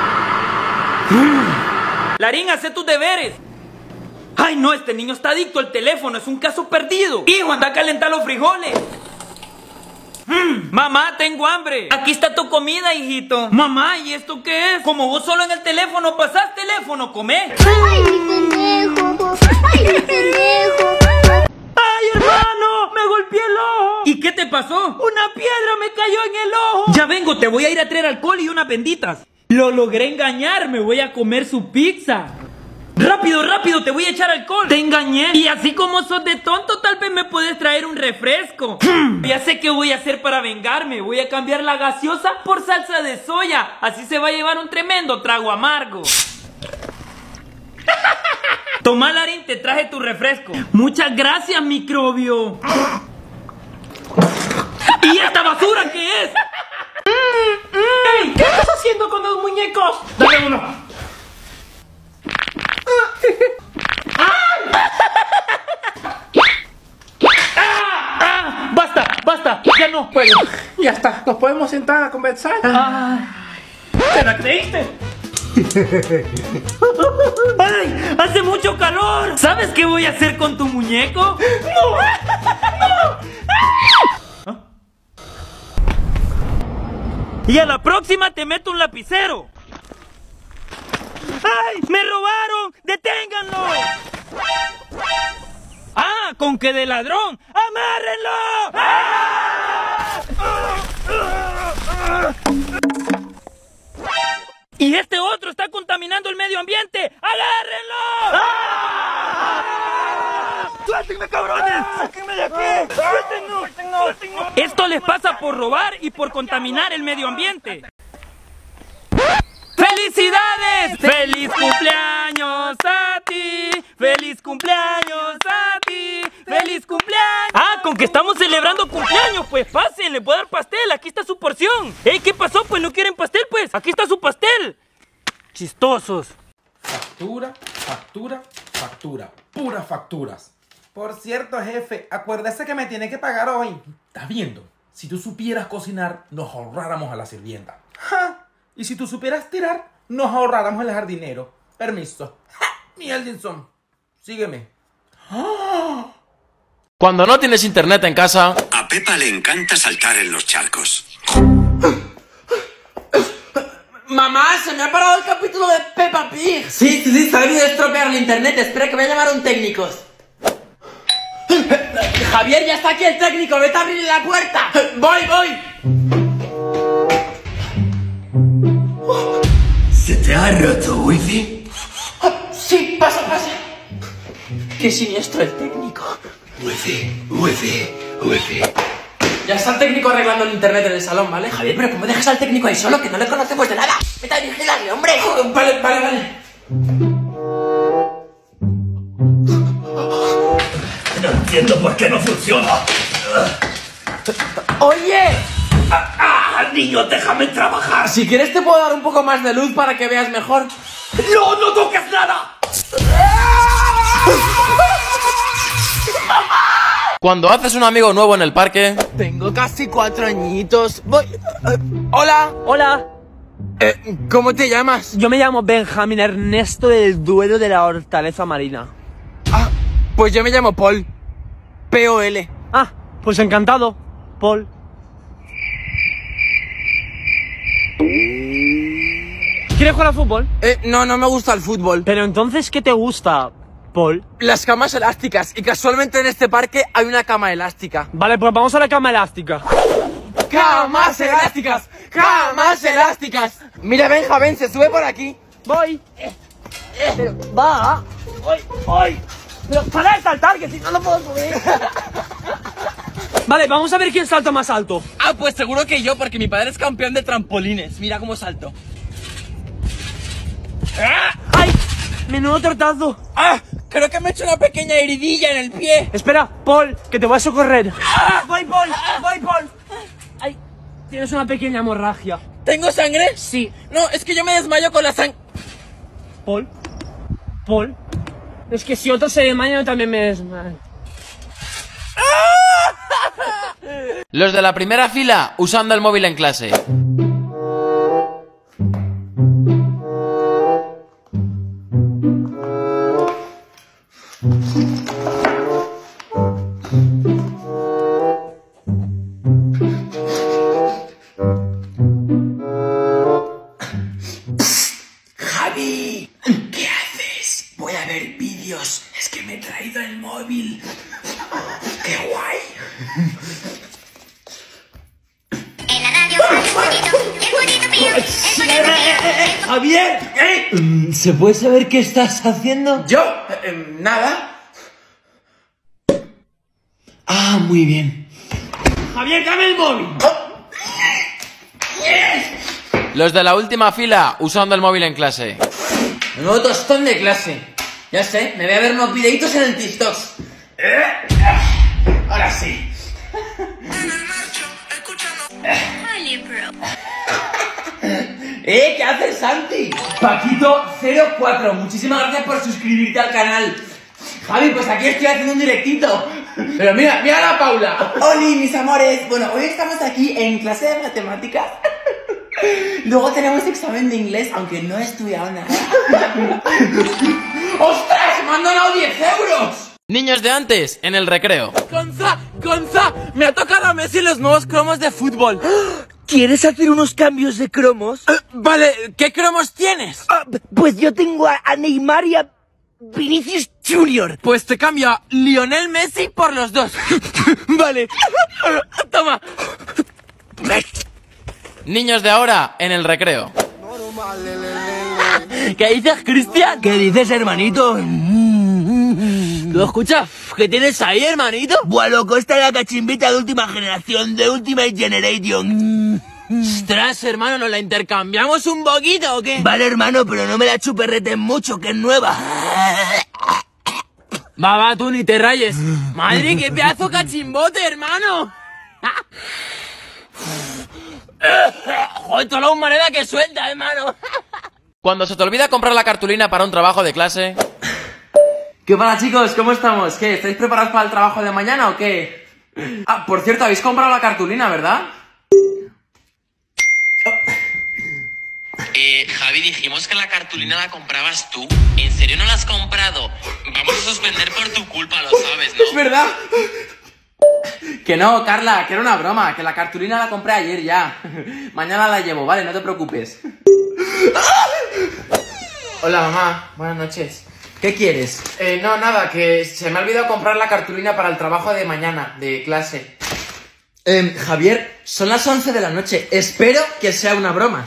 Larín, hace tus deberes. Ay no, este niño está adicto al teléfono, es un caso perdido. Hijo, anda a calentar los frijoles. Mm, mamá, tengo hambre. Aquí está tu comida, hijito. Mamá, ¿y esto qué es? Como vos solo en el teléfono pasás teléfono, comé. Ay, mi pendejo. Ay, mi pendejo. ¡Ay, hermano! ¡Me golpeé el ojo! ¿Y qué te pasó? ¡Una piedra me cayó en el ojo! Ya vengo, te voy a ir a traer alcohol y unas benditas. Lo logré engañar, me voy a comer su pizza. ¡Rápido, rápido! ¡Te voy a echar alcohol! ¡Te engañé! Y así como sos de tonto, tal vez me puedes traer un refresco. Ya sé qué voy a hacer para vengarme. Voy a cambiar la gaseosa por salsa de soya. Así se va a llevar un tremendo trago amargo. Toma, Larín, te traje tu refresco. Muchas gracias, microbio. ¿Y esta basura qué es? ¡Ey! ¿Qué estás haciendo con los muñecos? Dale uno. ¡Ah! ¡Basta! ¡Basta! ¡Ya no! Bueno, ya está. ¿Nos podemos sentar a conversar? Ah. ¿Te la creíste? ¡Ay! ¡Hace mucho calor! ¿Sabes qué voy a hacer con tu muñeco? ¡No! ¡No! ¿Ah? Y a la próxima te meto un lapicero. ¡Ay! ¡Me robaron! ¡Deténganlo! ¡Ah! ¡Con que de ladrón! ¡Amárrenlo! ¡Ah! ¡Y este otro está contaminando el medio ambiente! ¡Agárrenlo! ¡Ah! ¡Suéltenme, cabrones! ¡Sáquenme de aquí! ¡Suéltenme! ¡Suéltenme! Esto les pasa por robar y por contaminar el medio ambiente. ¡Felicidades! ¡Feliz cumpleaños a ti! ¡Feliz cumpleaños a ti! ¡Feliz cumpleaños! Ah, con que estamos celebrando cumpleaños, pues pasen, les voy a dar pastel, aquí está su porción. Ey, ¿qué pasó? Pues no quieren pastel, pues aquí está su pastel. Chistosos. Factura, factura, factura. Puras facturas. Por cierto, jefe, acuérdese que me tiene que pagar hoy. ¿Estás viendo? Si tú supieras cocinar, nos ahorráramos a la sirvienta. ¡Ja! Y si tú supieras tirar, nos ahorráramos el jardinero. Permiso. ¡Ja! Mi Elginson. Sígueme. ¡Oh! Cuando no tienes internet en casa... A Pepa le encanta saltar en los charcos. Mamá, se me ha parado el capítulo de Peppa Pig. Sí, sí, sí, se ha venido a estropear el internet. Espera que voy a llamar a un técnico. Javier, ya está aquí el técnico. Vete a abrirle la puerta. Voy, voy. ¿Se te ha roto wifi? Sí, pasa, pasa. Qué siniestro el técnico. Wifi, wifi, wifi. Ya está el técnico arreglando el internet en el salón, ¿vale? Javier, pero ¿cómo dejas al técnico ahí solo? Que no le conocemos de nada. Vete a vigilarle, hombre. Vale, vale, vale. entiendo por qué no funciona. ¡Oye! ¡Ah, ah, niño, déjame trabajar! Si quieres te puedo dar un poco más de luz para que veas mejor. ¡No, no toques nada! Cuando haces un amigo nuevo en el parque... Tengo casi cuatro añitos. Voy... eh, hola. Hola, Eh, ¿Cómo te llamas? yo me llamo Benjamín Ernesto del Duero de la Hortaleza Marina. Ah, pues yo me llamo Paul. P O L. Ah, pues encantado, Paul. ¿Quieres jugar al fútbol? Eh, no, no me gusta el fútbol. Pero entonces, ¿qué te gusta, Paul? Las camas elásticas. Y casualmente en este parque hay una cama elástica. Vale, pues vamos a la cama elástica. ¡Camas elásticas! ¡Camas elásticas! Mira, Benja, ven, se sube por aquí. Voy. Pero, va. Voy, voy. Pero para de saltar, que si no, no puedo subir. Vale, vamos a ver quién salta más alto. Ah, pues seguro que yo, porque mi padre es campeón de trampolines. Mira cómo salto. ¡Ay! Menudo tortazo. ¡Ah! Creo que me he hecho una pequeña heridilla en el pie. Espera, Paul, que te voy a socorrer. ¡Ah! Voy, Paul, voy, Paul. Ay, tienes una pequeña hemorragia. ¿Tengo sangre? Sí. No, es que yo me desmayo con la sangre. Paul, Paul. Es que si otro se desmaya, yo también me desmayo. Los de la primera fila usando el móvil en clase. Javi, ¿qué haces? Voy a ver vídeos. Es que me he traído el móvil. ¡Qué guay! En la radio sale el pollito, y el pollito mío, el pollito mío. ¡Javier! ¿Eh? ¿Se puede saber qué estás haciendo? ¿Yo? Eh, nada. Ah, muy bien. Javier, dame el móvil. Los de la última fila usando el móvil en clase. Nuevo tostón de clase. Ya sé, me voy a ver unos videitos en el TikTok. Ahora sí. Oye, bro. ¿Eh? ¿Qué haces, Santi? Paquito cero cuatro, muchísimas gracias por suscribirte al canal. Javi, pues aquí estoy haciendo un directito. Pero mira, mira a la Paula. Hola, mis amores. Bueno, hoy estamos aquí en clase de matemáticas. Luego tenemos examen de inglés, aunque no he estudiado nada. ¡Ostras! ¡Me han donado diez euros! Niños de antes, en el recreo. ¡Gonza! ¡Gonza! Me ha tocado a Messi los nuevos cromos de fútbol. ¿Quieres hacer unos cambios de cromos? Uh, vale, ¿qué cromos tienes? Uh, pues yo tengo a, a Neymar y a Vinicius Junior. Pues te cambio a Lionel Messi por los dos. Vale. Toma. Niños de ahora, en el recreo. ¿Qué dices, Cristian? ¿Qué dices, hermanito? ¿Lo escuchas? ¿Qué tienes ahí, hermanito? Buah, loco, esta es la cachimbita de última generación, de Ultimate Generation. Ostras, hermano, ¿nos la intercambiamos un poquito o qué? Vale, hermano, pero no me la chuperretes mucho, que es nueva. Va, va, tú ni te rayes. Madre, qué pedazo cachimbote, hermano. Joder, toda la humareda que suelta, hermano. Cuando se te olvida comprar la cartulina para un trabajo de clase. ¿Qué pasa, chicos? ¿Cómo estamos? ¿Qué? ¿Estáis preparados para el trabajo de mañana o qué? Ah, por cierto, habéis comprado la cartulina, ¿verdad? Eh, Javi, dijimos que la cartulina la comprabas tú. ¿En serio no la has comprado? Vamos a suspender por tu culpa, lo sabes, ¿no? Es verdad. Que no, Carla, que era una broma. Que la cartulina la compré ayer ya. Mañana la llevo, vale, no te preocupes. Hola, mamá. Buenas noches. ¿Qué quieres? Eh, no, nada, que se me ha olvidado comprar la cartulina para el trabajo de mañana, de clase. Eh, Javier, son las once de la noche. Espero que sea una broma.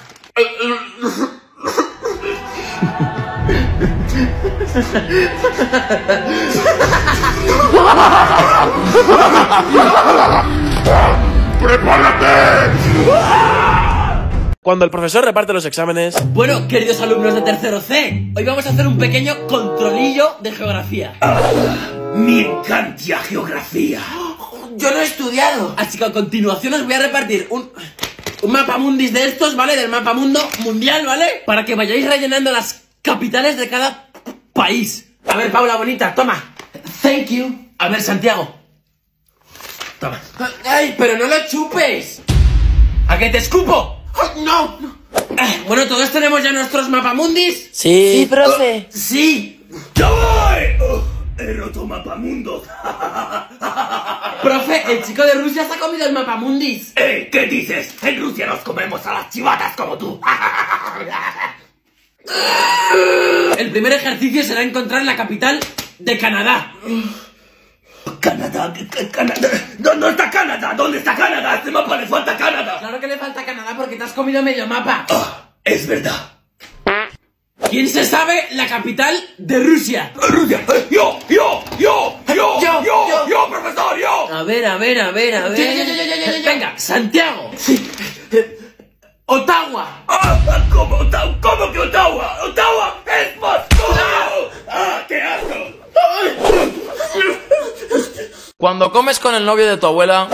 ¡Prepárate! Cuando el profesor reparte los exámenes. Bueno, queridos alumnos de tercero C, hoy vamos a hacer un pequeño controlillo de geografía. Me encanta geografía. Yo no he estudiado. Así que a continuación os voy a repartir un, un mapamundis de estos, ¿vale? Del mapa mundo mundial, ¿vale? Para que vayáis rellenando las capitales de cada país. A ver, Paula, bonita, toma. Thank you. A ver, Santiago. Toma. ¡Ay, pero no lo chupes! ¿A qué te escupo? ¡No! no. Eh, bueno, ¿todos tenemos ya nuestros mapamundis? Sí. Sí, profe. Uh, sí. ¡Ay! Oh, he roto mapamundo. Profe, el chico de Rusia se ha comido el mapamundis. Eh, ¿qué dices? En Rusia nos comemos a las chivatas como tú. El primer ejercicio será encontrar la capital de Canadá. Canadá, Canadá. ¿Dónde está Canadá? ¿Dónde está Canadá? A este mapa le falta Canadá. Claro que le falta Canadá porque te has comido medio mapa. Ah, es verdad. ¿Quién se sabe la capital de Rusia? Rusia. Yo, yo, yo, yo, yo, yo, yo, yo, profesor, yo. A ver, a ver, a ver, a ver. Yo, yo, yo, yo, yo, yo. Venga, Santiago. Sí. Ottawa. Ah, ¿cómo, Ottawa? ¿Cómo que Ottawa? Ottawa es Moscú. Ah, qué asco. Cuando comes con el novio de tu abuela...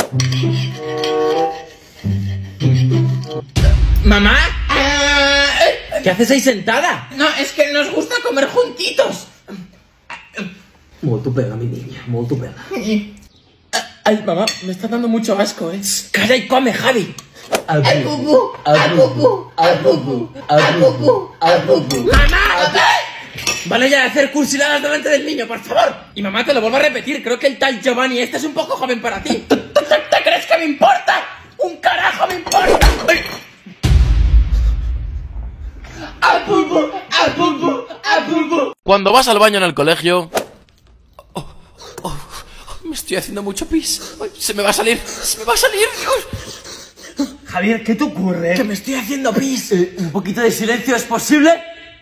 ¿Mamá? ¿Qué haces ahí sentada? No, es que nos gusta comer juntitos. Molto pega, mi niña, molto pega. Ay, mamá, me está dando mucho asco, ¿eh? Calla y come, Javi. Al bubu, al bubu, al bubu, al bubu, al bubu. ¡Mamá! Vale ya de hacer cursiladas delante del niño, por favor. Y mamá, te lo vuelvo a repetir, creo que el tal Giovanni este es un poco joven para ti. ¿Te, te, te crees que me importa? ¡Un carajo me importa! ¡Ay! ¡Al bubu, al bubu, al bubu! Cuando vas al baño en el colegio... Oh, oh, me estoy haciendo mucho pis. Ay, se me va a salir, se me va a salir, Dios. Javier, ¿qué te ocurre? Que me estoy haciendo pis. Eh, ¿Un poquito de silencio es posible?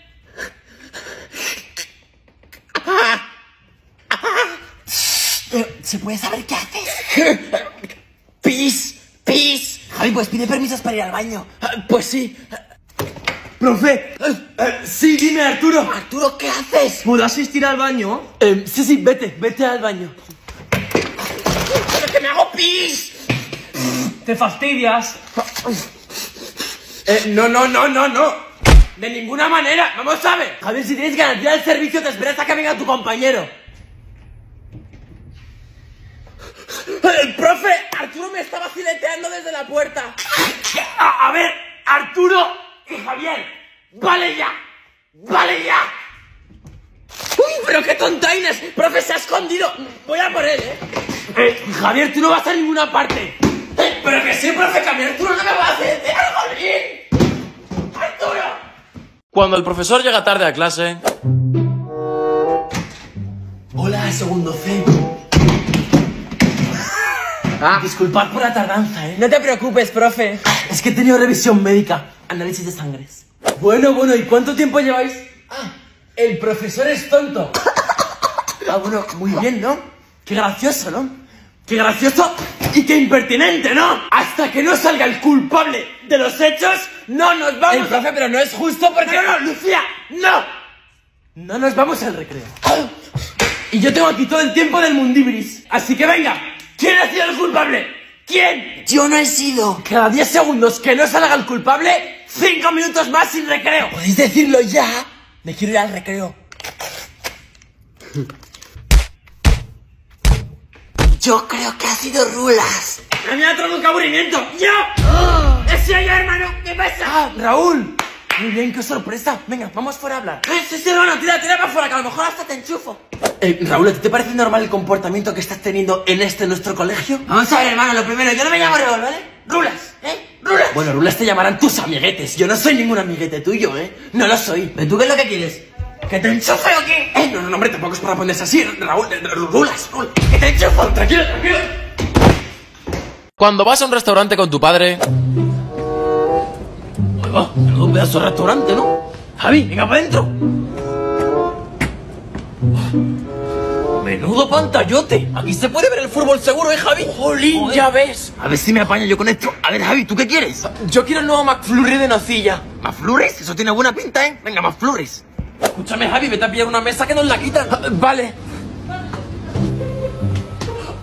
¿Se puede saber qué haces? Pis, pis. Javi, pues pide permisos para ir al baño. Pues sí. Profe. Eh, sí, dime, Arturo. Arturo, ¿qué haces? ¿Puedo asistir al baño? Eh, sí, sí, vete, vete al baño. ¡Pero que me hago pis! Te fastidias. Eh, no, no, no, no, no. De ninguna manera. Vamos a ver. Javier, si tienes garantía del servicio, te esperas a que venga tu compañero. El profe, Arturo me estaba fileteando desde la puerta. A, a ver, Arturo y Javier. Vale ya. Vale ya. Uy, pero qué tontaines. Profe, se ha escondido. Voy a por él, eh. eh Javier, tú no vas a ninguna parte. Eh, pero que sí, profe, que a mí Arturo no me va a hacer algo bien. Arturo. Cuando el profesor llega tarde a clase... Hola, segundo C. Ah, disculpad por la tardanza, ¿eh? No te preocupes, profe. Es que he tenido revisión médica. Análisis de sangres. Bueno, bueno, ¿y cuánto tiempo lleváis? Ah, el profesor es tonto. Ah, bueno, muy bien, ¿no? Qué gracioso, ¿no? Qué gracioso y qué impertinente, ¿no? Hasta que no salga el culpable de los hechos, no nos vamos... El profe, pero no es justo porque... No, no, Lucía, no. No nos vamos al recreo. Y yo tengo aquí todo el tiempo del mundibris. Así que venga. ¿Quién ha sido el culpable? ¿Quién? Yo no he sido. Cada diez segundos que no salga el culpable, cinco minutos más sin recreo. ¿Podéis decirlo ya? Me quiero ir al recreo. Yo creo que ha sido Rulas. ¡A mí me ha traído un aburrimiento! ¡Yo! Oh. ¡Ese yo, hermano! ¿Qué pasa? ¡Ah, Raúl! Muy bien, qué sorpresa. Venga, vamos fuera a hablar. ¡Eh, sí, sí, hermano! Tira, tira para afuera, que a lo mejor hasta te enchufo. Eh, Raúl, ¿te parece normal el comportamiento que estás teniendo en este nuestro colegio? Vamos a ver, hermano, lo primero, yo no me llamo Raúl, ¿vale? Rulas, ¿eh? Rulas. Bueno, Rulas te llamarán tus amiguetes. Yo no soy ningún amiguete tuyo, ¿eh? No lo soy. ¿Tú qué es lo que quieres? ¿Que te enchufe o qué? Eh, no, no, hombre, tampoco es para ponerse así, Raúl. Rulas, Rulas. ¡Que te enchufo! Tranquilo, tranquilo. Cuando vas a un restaurante con tu padre... Oh, un pedazo de restaurante, ¿no? Javi, venga para adentro. Menudo pantallote. Aquí se puede ver el fútbol seguro, ¿eh, Javi? Jolín, Joder. Ya ves. A ver si me apaño yo con esto. A ver, Javi, ¿tú qué quieres? Yo quiero el nuevo McFlurry de nocilla. ¿McFlurries? Eso tiene buena pinta, ¿eh? Venga, McFlurries. Escúchame, Javi, vete a pillar una mesa que nos la quitan. Vale.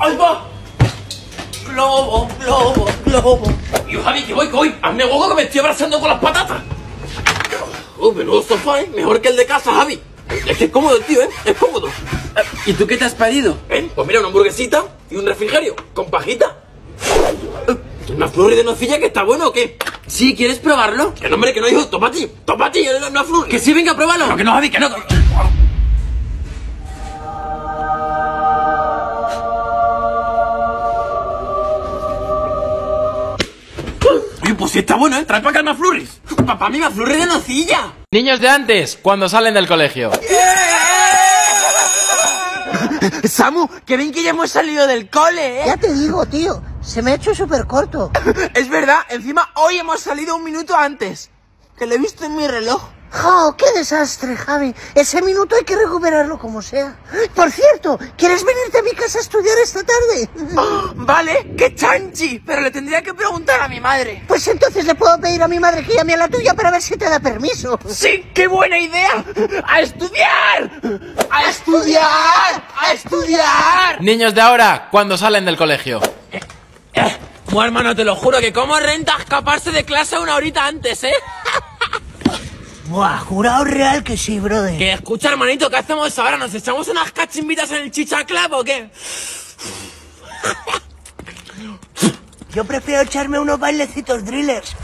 ¡Ahí va! Globo, globo, globo. Y Javi, que voy, que voy. Hazme hueco que me estoy abrazando con las patatas. Uh, menudo sofá, ¿eh? Mejor que el de casa, Javi. Es que es cómodo, tío, ¿eh? Es cómodo. ¿Y tú qué te has pedido? ¿Eh? Pues mira, una hamburguesita y un refrigerio con pajita. ¿Una flurry de nocilla que está bueno o qué? Sí, ¿quieres probarlo? Que no, hombre, que no, hijo. Toma a ti, toma a ti, una flurry. Que sí, venga, pruébalo. No, que no, Javi, que no. Oye, pues sí está bueno, ¿eh? Trae para acá más flurries. Papá, mi flurry de nocilla. Niños de antes, cuando salen del colegio. Samu, que ven que ya hemos salido del cole, ¿eh? Ya te digo, tío, se me ha hecho súper corto. Es verdad, encima hoy hemos salido un minuto antes. Que lo he visto en mi reloj. ¡Oh, qué desastre, Javi! Ese minuto hay que recuperarlo como sea. Por cierto, ¿quieres venirte a mi casa a estudiar esta tarde? Oh, vale, qué chanchi, pero le tendría que preguntar a mi madre. Pues entonces le puedo pedir a mi madre que llame a la tuya para ver si te da permiso. ¡Sí, qué buena idea! ¡A estudiar! ¡A estudiar! ¡A estudiar! Niños de ahora, cuando salen del colegio. Bueno, hermano, te lo juro que como renta escaparse de clase una horita antes, ¿eh? Buah, jurado real que sí, brother. Que escucha, hermanito, ¿qué hacemos ahora? ¿Nos echamos unas cachimbitas en el Chicha Club o qué? Yo prefiero echarme unos bailecitos drillers.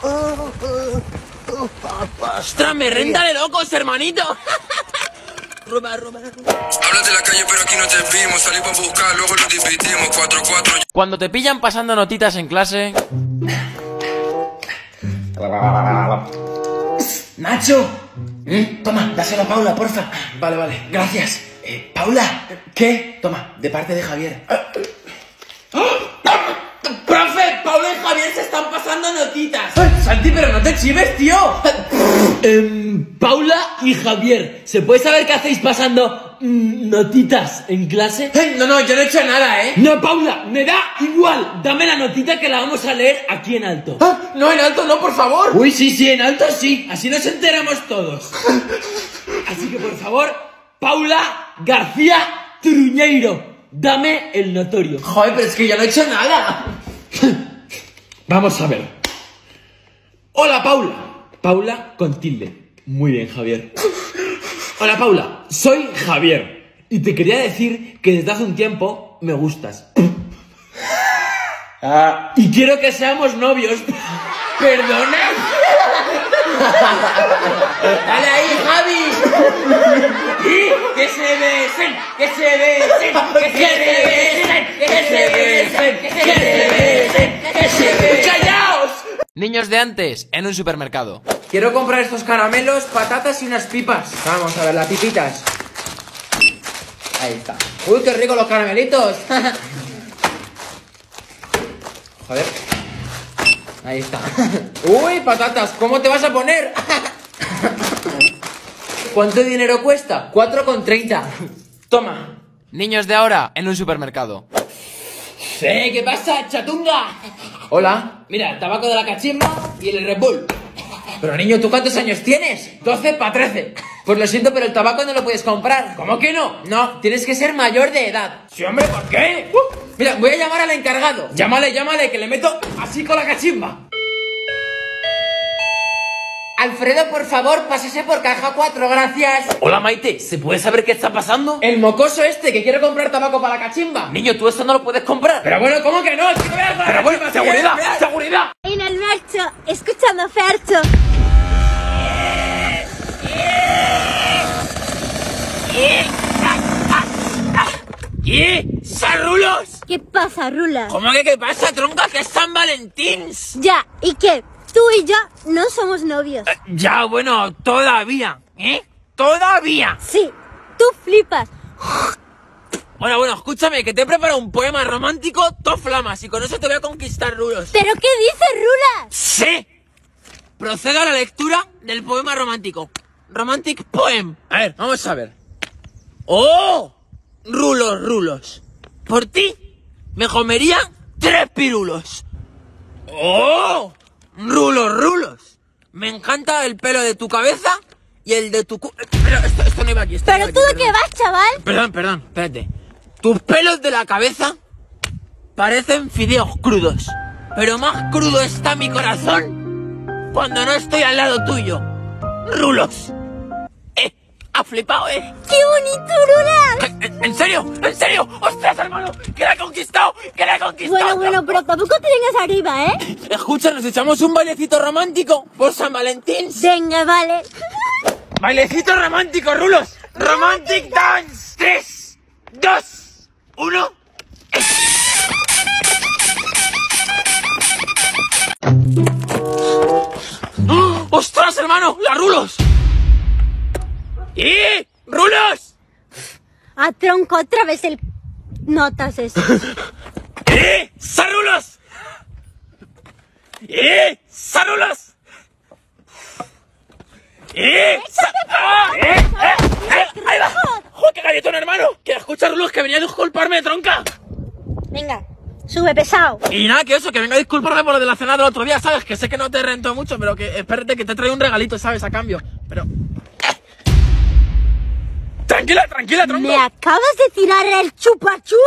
¡Ostras, me renta de locos, hermanito! Roba, roba, roba. Hablas de la calle, pero aquí no te vimos. Salí para buscar, luego lo dividimos. cuatro cuatro. Cuando te pillan pasando notitas en clase. ¡Nacho! ¿Mm? Toma, dáselo a Paula, porfa. Vale, vale, gracias. Eh, Paula, ¿qué? Toma, de parte de Javier. ¡Profe! Paula y Javier se están pasando notitas. Santi, pero no te chives, tío. Eh, Paula y Javier, ¿se puede saber qué hacéis pasando mm, notitas en clase? Hey, no, no, yo no he hecho nada, ¿eh? No, Paula, me da igual. Dame la notita que la vamos a leer aquí en alto. Ah, no, en alto no, por favor. Uy, sí, sí, en alto sí. Así nos enteramos todos. Así que, por favor, Paula García Truñeiro, dame el notorio. Joder, pero es que yo no he hecho nada. Vamos a ver. Hola, Paula. Paula con tilde. Muy bien, Javier. Hola, Paula. Soy Javier. Y te quería decir que desde hace un tiempo me gustas. Ah, y quiero que seamos novios. ¿Perdona? ¡Dale ahí, Javi! ¡Y que se besen! ¡Que se besen! ¡Que se besen! ¡Que se besen! ¡Que se besen! ¡Que se besen! ¡Callaos! Niños de antes, en un supermercado. Quiero comprar estos caramelos, patatas y unas pipas. Vamos a ver las pipitas. Ahí está. ¡Uy, qué rico los caramelitos! Joder. Ahí está. ¡Uy, patatas! ¿Cómo te vas a poner? ¿Cuánto dinero cuesta? cuatro con treinta. Toma. Niños de ahora, en un supermercado. ¿Eh? ¿Qué pasa, chatunga? Hola. Mira, el tabaco de la cachimba y el Red Bull. Pero niño, ¿tú cuántos años tienes? doce para trece. Pues lo siento, pero el tabaco no lo puedes comprar. ¿Cómo que no? No, tienes que ser mayor de edad. Sí, hombre, ¿por qué? Uh, mira, voy a llamar al encargado. Llámale, llámale, que le meto así con la cachimba. Alfredo, por favor, pásese por caja cuatro, gracias. Hola, Maite, ¿se puede saber qué está pasando? El mocoso este que quiere comprar tabaco para la cachimba. Niño, tú eso no lo puedes comprar. Pero bueno, ¿cómo que no? Pero bueno, seguridad, seguridad. En el mercho, escuchando Fercho. ¿Qué? ¡Sarrulos! ¿Qué pasa, Rula? ¿Cómo que qué pasa, tronca? Que es San Valentín. Ya, ¿y qué? Tú y yo no somos novios. Eh, ya, bueno, todavía, ¿eh? ¡Todavía! Sí, tú flipas. Bueno, bueno, escúchame, que te he preparado un poema romántico, todo flamas, y con eso te voy a conquistar, Rulos. ¿Pero qué dices, Rula? ¡Sí! Procedo a la lectura del poema romántico. Romantic poem. A ver, vamos a ver. ¡Oh! Rulos, rulos. Por ti me comería tres pirulos. ¡Oh! Rulos, rulos. Me encanta el pelo de tu cabeza y el de tu cu... Pero esto, esto no iba aquí. Esto ¿Pero no iba tú aquí, de qué vas, chaval? Perdón, perdón, espérate. Tus pelos de la cabeza parecen fideos crudos. Pero más crudo está mi corazón cuando no estoy al lado tuyo. Rulos. Eh, ha flipado, ¿eh? ¡Qué bonito, Rulas! ¿En, en serio? ¿En serio? ¡Ostras, hermano! ¡Que la he conquistado! ¡Que la he conquistado! Bueno, bueno, pero tampoco te vengas arriba, ¿eh? Escucha, nos echamos un bailecito romántico por San Valentín. Venga, vale. ¡Bailecito romántico, Rulos! ¡Romantic Dance! Tres, dos, uno. ¡Oh! ¡Ostras, hermano! ¡La Rulos! ¡Eh! ¡Rulos! A tronco otra vez el... Notas eso. ¡Eh! ¡Sarulos! ¡Eh! ¡Sarulos! ¡Eh! Sa ¡Ah! ¡Eh! ¡Eh! ¡Eh! ¡Ahí va! ¡Joder, qué galletón, hermano! Que escucha, Rulos, que venía a disculparme, tronca. Venga, sube, pesado. Y nada, que eso, que venga a disculparme por lo de la cena del otro día, ¿sabes? Que sé que no te rentó mucho, pero que espérate que te traigo un regalito, ¿sabes? A cambio. Pero... ¡Eh! Tranquila, tranquila, tronco. ¿Me acabas de tirar el chupachup?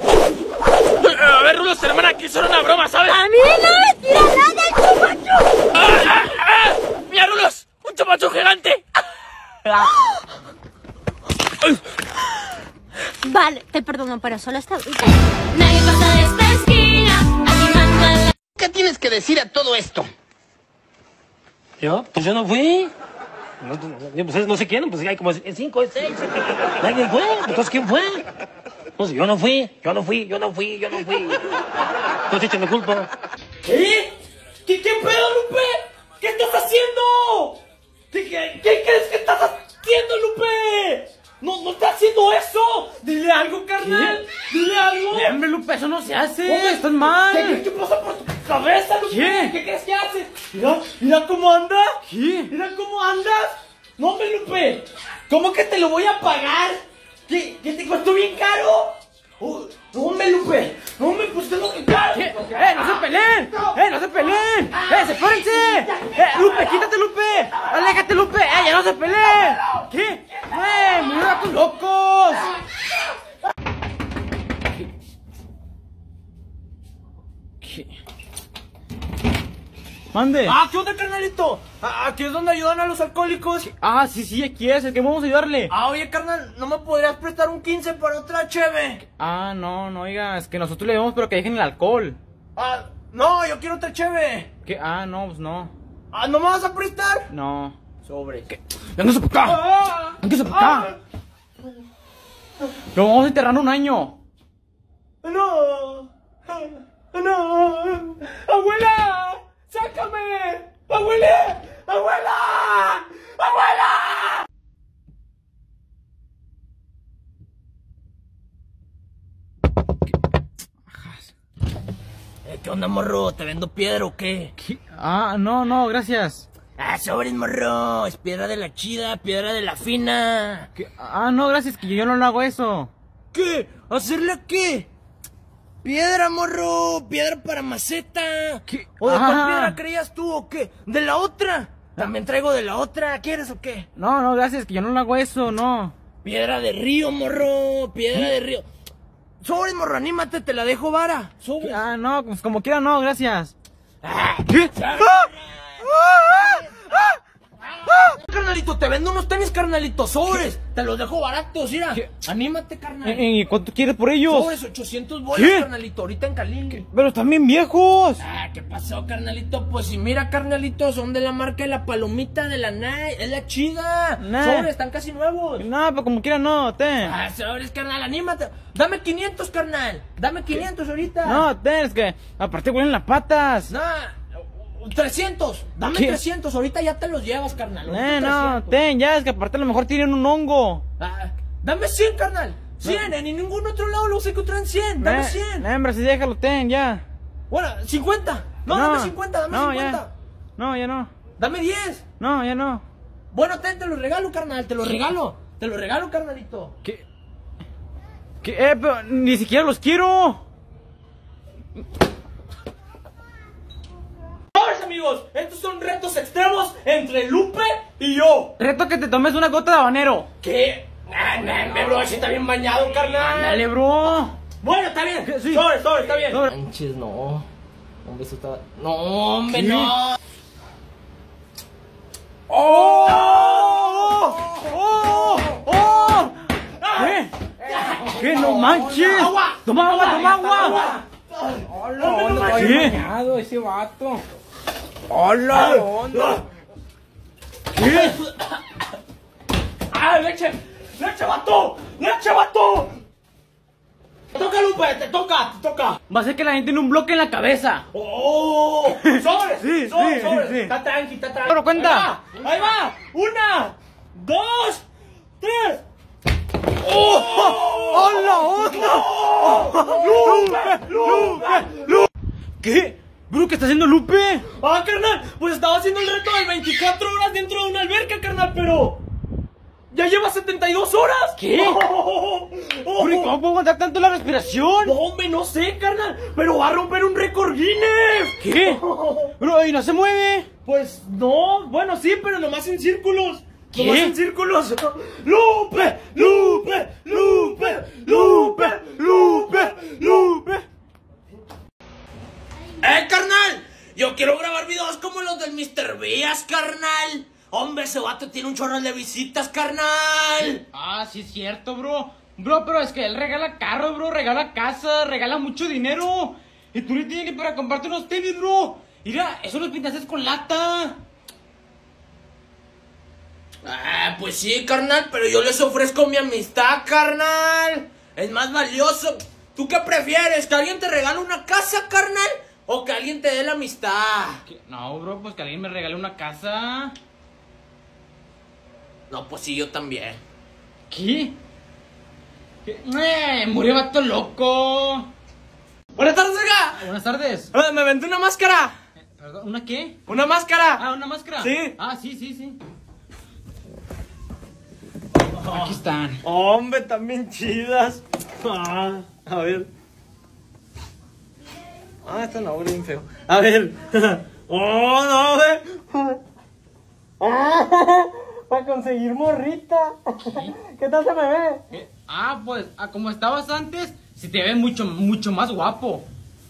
A ver, Rulos, hermana, que eso era una broma, ¿sabes? ¡A mí no me tiras nada el chupachup! ¡Ah, ah, ah! ¡Mira, Rulos! ¡Un chupachup gigante! Vale, te perdono, pero solo esta vez. Nadie pasa de esta esquina, aquí manda la... ¿Qué tienes que decir a todo esto? ¿Yo? Pues yo no fui. No, no, pues no sé quién, pues hay como cinco, seis. ¿Alguien fue? Entonces, ¿quién fue? No sé, yo no fui, yo no fui, yo no fui, yo no fui. Entonces, échame culpa. ¿Qué? ¿Qué, qué pedo, Lupe? ¿Qué estás haciendo? ¿Qué, qué, qué crees que estás haciendo, Lupe? No, no estás haciendo eso. Dile algo, carnal. ¿Qué? Dile algo. Hombre, Lupe, eso no se hace. Hombre, estás mal. ¿Qué, ¿Qué pasa por tu cabeza, Lupe? ¿Qué? ¿Qué crees que haces? Mira, mira cómo anda. ¿Qué? Mira cómo andas. No, hombre, Lupe. ¿Cómo que te lo voy a pagar? ¿Qué, qué te costó bien caro? Oh, no, hombre, Lupe. No, hombre, pues tengo que caro. ¿Qué? ¡Eh, no se peleen! ¡Eh, no se peleen! ¡Eh, sepárense! ¡Eh, Lupe, quítate, Lupe! ¡Aléjate, Lupe! ¡Eh, ya no se peleen! ¿Qué? ¡Eh, mira tus locos! ¿Qué? Mande. Ah, ¿qué onda, carnalito? Aquí es donde ayudan a los alcohólicos. Ah, sí, sí, aquí es, el que vamos a ayudarle. Ah, oye, carnal, ¿no me podrías prestar un quince para otra cheve? Ah, no, no, oiga, es que nosotros le damos pero que dejen el alcohol. Ah, no, yo quiero otra cheve. ¿Qué? Ah, no, pues no. Ah, ¿no me vas a prestar? No. Sobre. ¿Qué? ¡Véngase para acá! Ah, ¡Véngase para acá! ah. Lo vamos a enterrar un año. No. No. Abuela, sácame. Abuela, abuela, abuela. ¿Qué onda, morro? ¿Te vendo piedra o qué? ¿Qué? Ah, no, no, gracias. Ah, sobres, morro. Es piedra de la chida, piedra de la fina. ¿Qué? Ah, no, gracias, que yo no lo hago eso. ¿Qué? ¿Hacerle qué? Piedra, morro. Piedra para maceta. ¿Qué? ¿O de cuál Ah. piedra creías tú o qué? ¿De la otra? También traigo de la otra. ¿Quieres o qué? No, no, gracias, que yo no lo hago eso, no. Piedra de río, morro. Piedra de río. Sobres, morro, anímate, te la dejo vara. Sobres. Ah, no, pues como quiera, no, gracias. ¿Qué? ¡Ah! ¡Ah! ¡Ah! ¡Ah! Carnalito, te vendo unos tenis, carnalito, sobres. Te los dejo baratos, mira. ¿Qué? Anímate, carnal. ¿Y eh, cuánto quieres por ellos? Sobres, ochocientos bolas, ¿Qué? carnalito, ahorita en Calín. Pero están bien viejos. Ah, ¿qué pasó, carnalito? Pues si mira, carnalito, son de la marca de la palomita de la Nike. Es la chida. Nah. Sobres, están casi nuevos. No, pero como quiera, no, ten. Ah, sobres, carnal, anímate. Dame quinientos, carnal. Dame quinientos ahorita. No, ten, es que aparte huelen las patas. No, trescientos. Dame ¿Qué? trescientos. Ahorita ya te los llevas, carnal. Ahorita Eh, no, trescientos. ten, ya, es que aparte a lo mejor tienen un hongo. Ah, dame cien, carnal. cien. En ningún otro lado los encontré en cien. Dame Eh, cien. eh, hombre, si déjalo, ten, ya. Bueno, cincuenta. No, No, dame cincuenta, dame no, cincuenta. ya. No, ya no. Dame diez. No, ya no. Bueno, ten, te lo regalo, carnal. Te lo regalo. Te lo regalo, carnalito. ¿Qué? ¿Qué? Eh, pero ni siquiera los quiero. Ahora, amigos, estos son retos extremos entre Lupe y yo. Reto que te tomes una gota de habanero. ¿Qué? Nah, nah, nah, bro, ese está bien bañado, carnal. Dale, bro. Bueno, está bien. Sí. Sobre, sobre, está bien. Manches, no. Un beso está... No, hombre, no. ¡Oh! ¡Oh! ¡Oh! ¿Qué? ¿Qué? ¡No manches! ¡Agua! ¡Toma agua, toma agua! Hola, onda, ¿qué? ¿qué? Bañado ese vato. ¡Hola! onda! ¿Qué? ¡Ah, leche! ¡Leche, vato! ¡Leche, vato! ¡Te toca, Lupe! ¡Te toca! ¡Te toca! Va a ser que la gente tiene un bloque en la cabeza. ¡Oh! ¡Sobres! Sí, ¡Sobres, sí, sobres! sí, sí. Está tranqui, está tranqui. Pero cuenta. Ahí va, ahí va. Una, dos, tres. ¡Oh! ¡Hola, onda! ¡Lupe! ¡Lupe! ¡Lupe! ¿Qué? ¿Bro, qué está haciendo Lupe? Ah, carnal, pues estaba haciendo el reto de veinticuatro horas dentro de una alberca, carnal, pero... ¡Ya lleva setenta y dos horas! ¿Qué? Oh, oh, Bro, ¿cómo puedo aguantar tanto la respiración? No, hombre, no sé, carnal, pero va a romper un récord Guinness. ¿Qué? Bro, ¿y no se mueve? Pues no, bueno, sí, pero nomás en círculos. ¿Qué? Nomás en círculos. ¡Lupe! ¡Lupe! ¡Lupe! ¡Lupe! ¡Lupe! ¡Lupe! ¡Eh, carnal! Yo quiero grabar videos como los del mister Vías, carnal. Hombre, ese vato tiene un chorro de visitas, carnal. Ah, sí es cierto, bro. Bro, pero es que él regala carros, bro, regala casa, regala mucho dinero. Y tú le tienes que para comprarte unos tenis, bro. Mira, eso los pintaste con lata. Ah, pues sí, carnal, pero yo les ofrezco mi amistad, carnal. Es más valioso. ¿Tú qué prefieres? ¿Que alguien te regale una casa, carnal? ¿O que alguien te dé la amistad? ¿Qué? No, bro, pues que alguien me regale una casa. No, pues sí, yo también. ¿Qué? ¿Qué? ¡Eh! ¡Murió vato loco! ¡Buenas tardes, oiga! Buenas tardes. Ah, me vendí una máscara. ¿Perdón? ¿Una qué? ¿Una máscara? Ah, ¿una máscara? Sí. Ah, sí, sí, sí. Aquí están. Hombre, también chidas. Ah, a ver. Ah, esta no, bien feo. A ver. Oh, no, ve. Para conseguir morrita. ¿Qué tal se me ve? ¿Qué? Ah, pues, ah, como estabas antes, si te ves mucho, mucho más guapo.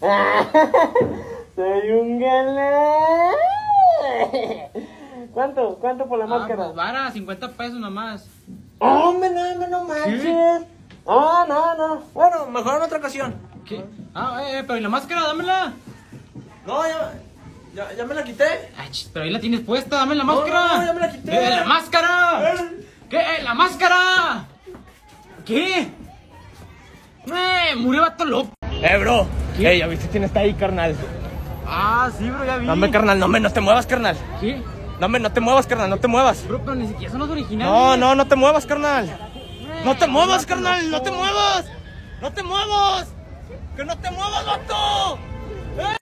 Soy un galán. ¿Cuánto? ¿Cuánto por la Ah, máscara? pues, vara, cincuenta pesos nomás. Hombre, no, no manches. No, no, no. Bueno, mejor en otra ocasión. ¿Qué? Ah, eh, eh, pero ¿y la máscara? Dámela. No, ya, ya, ya me la quité. Ay, ch, pero ahí la tienes puesta, dame la No, máscara. no, no, ya me la quité. ¡Eh, la máscara! Eh. ¿Qué? ¡Eh, la máscara! ¿Qué? ¡Eh, murió vato loco! Eh, bro. ¿Qué? Eh, ya viste quién está ahí, carnal. Ah, sí, bro, ya vi. No, hombre, carnal, no, hombre, no te muevas, carnal. ¿Qué? No, hombre, no te muevas, carnal, no te muevas. Bro, pero ni siquiera son los originales. No, no, no te muevas, carnal. No te muevas, carnal, no te muevas. No te muevas. Que no te muevas, vato. ¿Eh?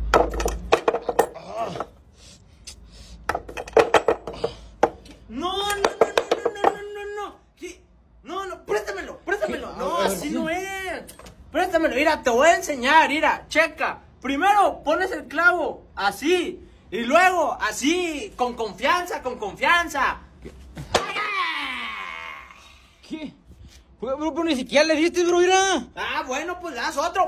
No, no, no, no, no, no, no, no. ¿Qué? No, no, préstamelo, préstamelo. No, así no es. Préstamelo, mira, te voy a enseñar, mira, checa. Primero pones el clavo, así. Y luego, así, con confianza, con confianza. ¿Qué? Bro, bro, pero ni siquiera le diste, bro, mira. Ah, bueno, pues das otro.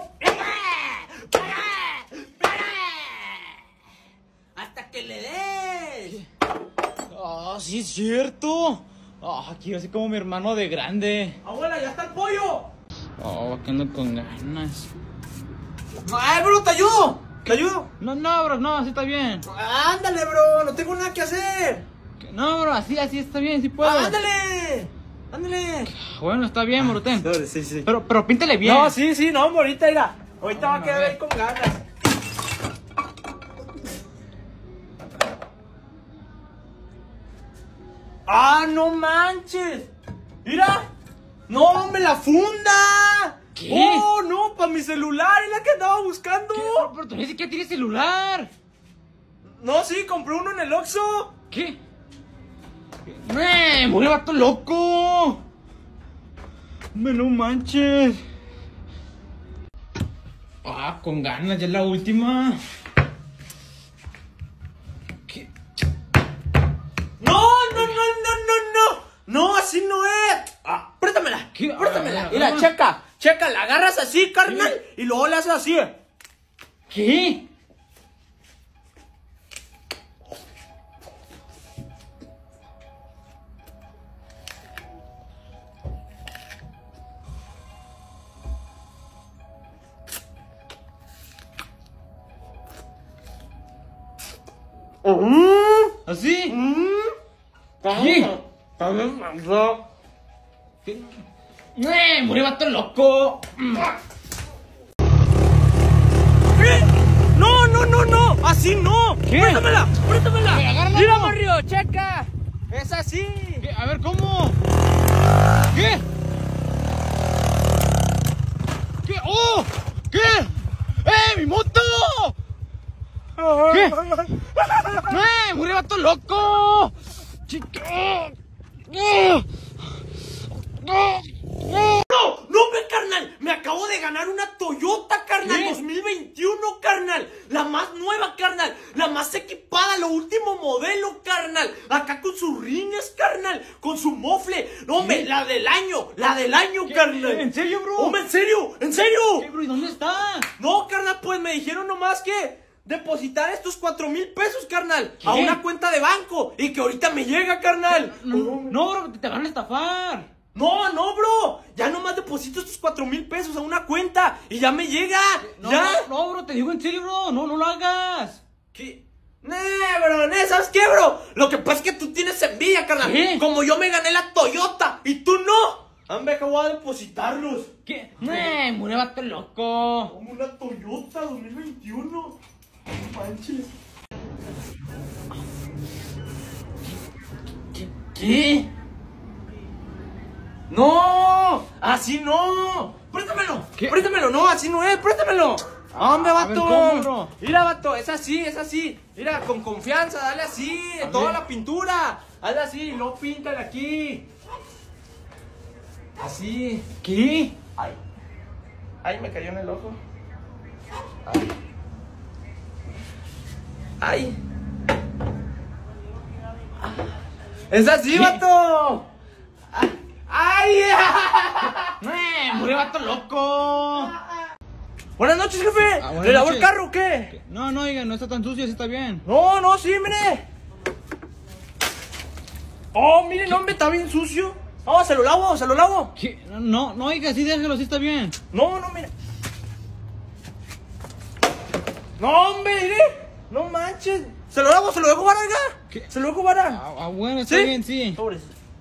Hasta que le des. Ah, sí es cierto. Ah, quiero ser como mi hermano de grande. Abuela, ya está el pollo. Oh, que ando con ganas. Ay, bro, te ayudo. ¿Te ayudo? No, no, bro, no, así está bien. Ándale, bro, no tengo nada que hacer. No, bro, así, así está bien, sí puedo. Ándale. Ándale. Bueno, está bien, bro, ten. Sí, sí. Pero, pero píntale bien. No, sí, sí, no, ahorita, mira. Ahorita va a quedar ver. ahí con ganas. ¡Ah, no manches! ¡Mira! ¡No, hombre, la funda! ¿Qué? ¡Oh, no! ¡Para mi celular! ¡Es la que andaba buscando! ¿Qué? Pero tú ni siquiera tienes celular. No, sí, compré uno en el Oxxo. ¿Qué? ¡Eh! ¡Murió vato loco! ¡Me no manches! Ah, con ganas, ya es la última. ¿Qué? ¡No, no, no, no, no, no! ¡No, así no es! Ah, préstamela, ¿Qué? préstamela. Ah, Mira, ah. checa, Checa, la agarras así, carnal, y luego le haces así. ¿Qué? ¿Así? ¿Qué? ¡Eh! ¡Murió vato loco! ¿Qué? ¡No, no, no, no! ¡Así no! ¿Qué? ¡Préstamela! ¡Préstamela! Agárrala. ¡Mira, Mario! ¡Checa! ¡Es así! ¿Qué? A ver, ¿cómo? ¿Qué? ¿Qué? ¡Oh! ¿Qué? ¡Eh! ¡Mi moto! ¿Qué? ¡Eh! ¡Murió vato loco! ¡Chica! ¡No! ¡No! ¡No, me, carnal! Me acabo de ganar una Toyota, carnal. ¿Qué? dos mil veintiuno, carnal. La más nueva, carnal. La más equipada, lo último modelo, carnal. Acá con sus rines, carnal. Con su mofle. No, hombre, la del año. La del año, ¿Qué? carnal. ¿En serio, bro? Hombre, ¿en serio? ¿En serio? ¿Qué, bro? ¿Y dónde está? No, carnal, pues me dijeron nomás que depositar estos cuatro mil pesos, carnal. ¿Qué? A una cuenta de banco. Y que ahorita me llega, carnal. No, no, bro, te van a estafar. No, no, bro. Ya nomás deposito estos cuatro mil pesos a una cuenta y ya me llega. No, ya. no, no, bro, te digo en serio, bro. No, no lo hagas. ¿Qué? Nee, bro, nee, ¿sabes qué, bro? Lo que pasa es que tú tienes envidia, carnal. ¿Qué? Como yo me gané la Toyota y tú no. Hombre, que voy a depositarlos. ¿Qué? Nee, murió vato loco. Como una Toyota dos mil veintiuno. No manches. ¿Qué? ¿Qué? ¡No! ¡Así no! ¡Préstamelo! ¿Qué? ¡Préstamelo! ¡No, así no es! ¡Préstamelo! ¡Hombre, A ver, vato! ¿cómo, bro? Mira, vato, es así, es así. Mira, con confianza, dale así, A toda ver. la pintura. Hazle así, luego píntale aquí. Así. ¿Qué? Ay. Ay, me cayó en el ojo. Ay. Ay. Es así, ¿Qué? vato. ¡Ay! Nee, murió vato loco. Buenas noches, jefe. Ah, buenas ¿Le lavó noches. el carro o qué? No, no, oiga, no está tan sucio, sí está bien. No, no, sí, mire. Oh, mire, no, hombre, está bien sucio. No, se lo lavo, se lo lavo. ¿Qué? No, no, oiga, sí déjalo, sí está bien. No, no, mire. No, hombre, mire. No manches. Se lo lavo, se lo dejo varar, oiga. ¿Qué? Se lo dejo varar. Ah, ah, bueno, está ¿Sí? bien, sí. Sobres.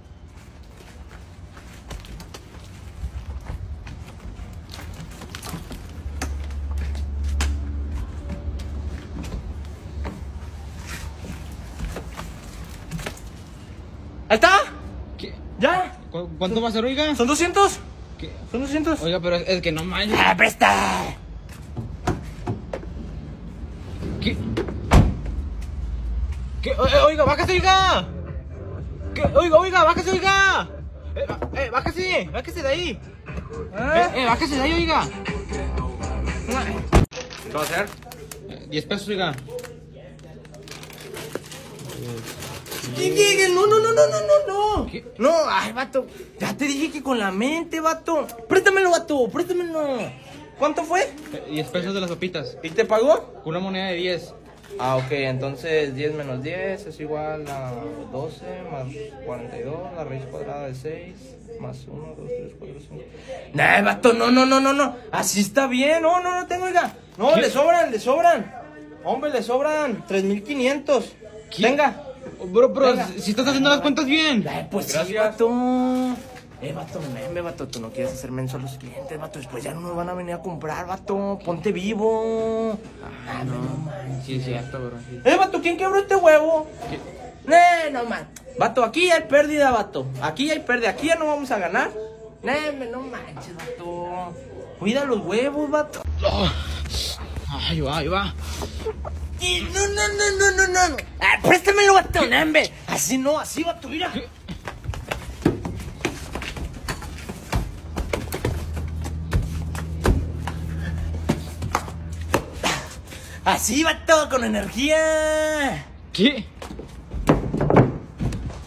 ¿Ahí está? ¿Qué? ¿Ya? ¿Cu- ¿Cuánto va a ser, oiga? ¿Son doscientos? ¿Qué? ¿Son doscientos? Oiga, pero es, es que no manches. ¡Ah, presta! ¿Qué? ¿Qué? O- eh, Oiga, bájese, oiga. ¿Qué? Oiga, oiga, bájese, oiga. Eh, ba- eh, bájese, bájese de ahí. Eh, eh, bájese de ahí, oiga. ¿Qué va a hacer? Eh, Diez pesos, oiga. No, no, no, no, no, no, no. ¿Qué? No, ay, vato. Ya te dije que con la mente, vato. Préstamelo, vato, préstamelo. ¿Cuánto fue? Eh, Diez pesos de las papitas. ¿Y te pagó? Con una moneda de diez. Ah, ok, entonces diez menos diez es igual a doce más cuarenta y dos, la raíz cuadrada de seis, más uno, dos, tres, cuatro, cinco. Nah, vato, no, no, no, no, no. Así está bien, no, no, no tengo, oiga. No, ¿Qué? le sobran, le sobran. Hombre, le sobran tres mil quinientos. ¿Qué? Venga. Bro, bro, Venga. si si estás haciendo las cuentas bien. Ay, pues sí, Gracias. vato. Eh, vato, meme, vato, tú no quieres hacer menso a los clientes, vato. Después ya no nos van a venir a comprar, vato. Ponte vivo. Ah, no, no manches. Sí, es cierto, bro. sí. Eh, vato, ¿quién quebró este huevo? Nee, no man. Vato, aquí ya hay pérdida, vato. Aquí ya hay pérdida. Aquí ya no vamos a ganar. Nee, no manches, vato. Cuida los huevos, vato. Oh. Ahí va, ahí va. Y no, no, no, no, no, no. Ah, préstamelo, vato, nambe. Así no, así, vato, mira. Así, vato, con energía. ¿Qué?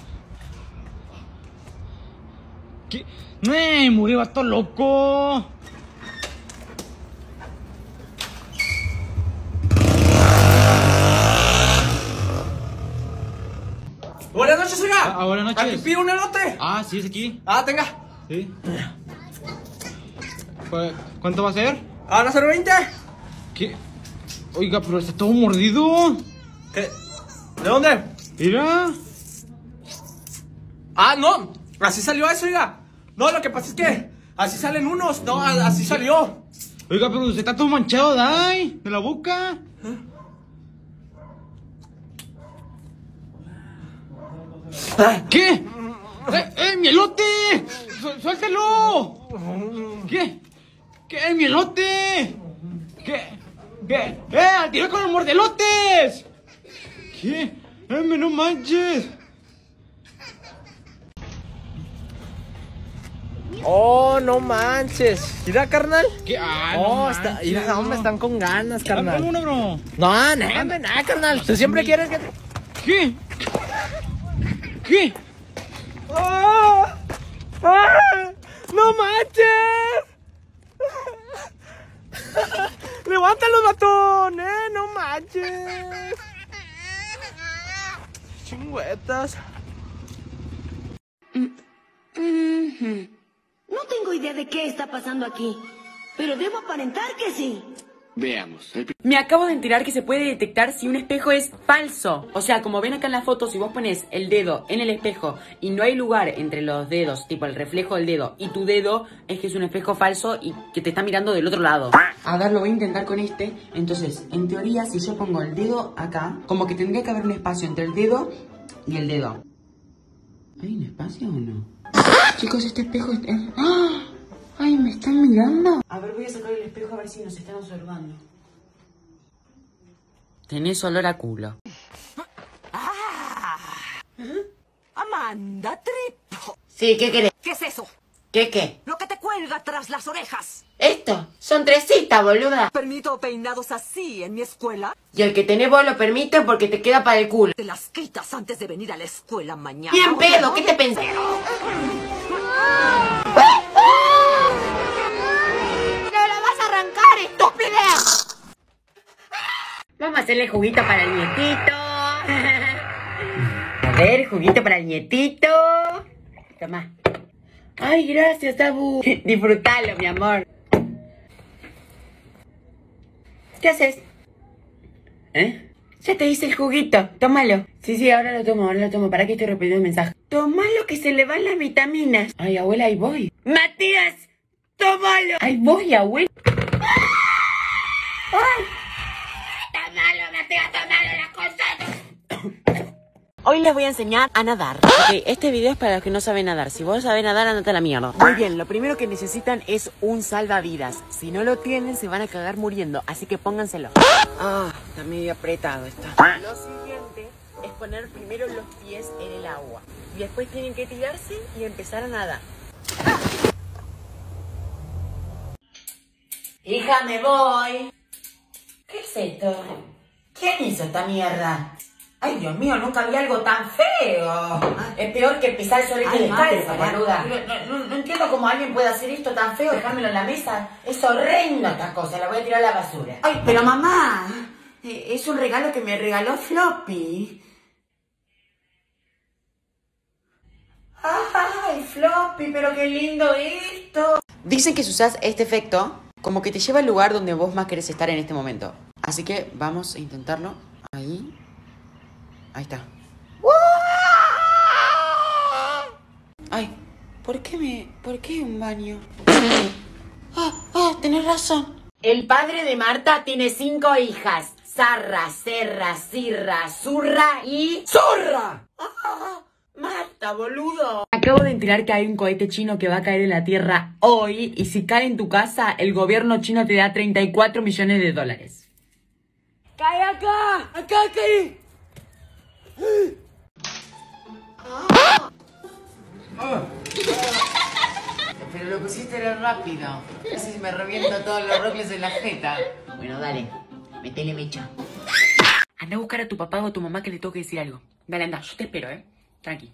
¿Qué? ¡Nee! ¡Murió vato loco! Buenas noches, oiga. Ah, buenas noches. Aquí pido un elote. Ah, sí, es aquí. Ah, tenga. Sí. ¿Cuánto va a ser? Ah, ¿van a ser veinte? ¿Qué? Oiga, pero está todo mordido. ¿Qué? ¿De dónde? Mira. Ah, no. Así salió eso, oiga. No, lo que pasa es que así salen unos. No, así salió. Oiga, pero usted está todo manchado, ¿dai? De la boca. ¿Qué? ¡Eh, eh, mi elote! Su- ¡Suéltelo! ¿Qué? ¿Qué? ¡Mi elote! ¿Qué? ¿Qué? ¡Eh, al tiro con los mordelotes! ¿Qué? ¡Eh, no manches! Oh, no manches. Mira, carnal. ¿Qué? Ah, oh, no está, manches, mira, hombre, están con ganas, carnal. Dame uno, bro. No, no, hombre, nada, carnal. Tú siempre quieres que... ¿Qué? ¿Qué? ¡Ah! ¡Ah! ¡No manches! ¡Levántalo, batón! ¡Eh! ¡No manches! ¡Chingüetas! No tengo idea de qué está pasando aquí, pero debo aparentar que sí. Veamos. Me acabo de enterar que se puede detectar si un espejo es falso. O sea, como ven acá en la foto, si vos pones el dedo en el espejo y no hay lugar entre los dedos, tipo el reflejo del dedo y tu dedo, es que es un espejo falso y que te está mirando del otro lado. A ver, lo voy a intentar con este. Entonces, en teoría, si yo pongo el dedo acá, como que tendría que haber un espacio entre el dedo y el dedo. ¿Hay un espacio o no? Chicos, este espejo es... ¡Ah! ¡Ay, me están mirando! A ver, voy a sacar el espejo a ver si nos están observando. Tenés olor a culo. Amanda Trip. Sí, ¿qué querés? ¿Qué es eso? ¿Qué qué? Lo que te cuelga tras las orejas. Esto, son tres citas, boluda. ¿Permito peinados así en mi escuela? Y el que tenés vos lo permite porque te queda para el culo. Te las quitas antes de venir a la escuela mañana. Bien pedo, ¿qué te pensás? Vamos a hacerle juguito para el nietito. A ver, juguito para el nietito. Toma. Ay, gracias, Abu. Disfrútalo, mi amor. ¿Qué haces? ¿Eh? Ya te hice el juguito. Tómalo. Sí, sí, ahora lo tomo, ahora lo tomo. ¿Para qué estoy repitiendo el mensaje? Tómalo que se le van las vitaminas. Ay, abuela, ahí voy. Matías, tómalo. Ahí voy, abuela. ¡Ay! Hoy les voy a enseñar a nadar. Ok, este video es para los que no saben nadar. Si vos sabés nadar, andate a la mierda. Muy bien, lo primero que necesitan es un salvavidas. Si no lo tienen, se van a cagar muriendo. Así que pónganselo. Ah, está medio apretado esto. Lo siguiente es poner primero los pies en el agua. Y después tienen que tirarse y empezar a nadar. Hija, me voy. ¿Qué es esto? ¿Quién hizo esta mierda? Ay, Dios mío, nunca vi algo tan feo. Es peor que pisar sobre el descalzo, boluda. No, no, no entiendo cómo alguien puede hacer esto tan feo, dejármelo en la mesa. Es horrendo esta cosa, la voy a tirar a la basura. Ay, pero mamá, es un regalo que me regaló Floppy. Ay, Floppy, pero qué lindo esto. Dicen que si usas este efecto, como que te lleva al lugar donde vos más querés estar en este momento. Así que vamos a intentarlo. Ahí. Ahí está. Ay, ¿por qué me... ¿Por qué un baño? Ah, ah, tenés razón. El padre de Marta tiene cinco hijas. Zarra, Serra, Sirra, Zurra y... ¡Zorra! Ah, Marta, boludo. Acabo de enterar que hay un cohete chino que va a caer en la Tierra hoy. Y si cae en tu casa, el gobierno chino te da treinta y cuatro millones de dólares. ¡Cae acá! ¡Acá caí! Pero lo pusiste era rápido. Casi se me reviento todos los rocles en la jeta. Bueno, dale. Metele mecha. Anda a buscar a tu papá o a tu mamá que le tengo que decir algo. Dale, anda. Yo te espero, ¿eh? Tranqui.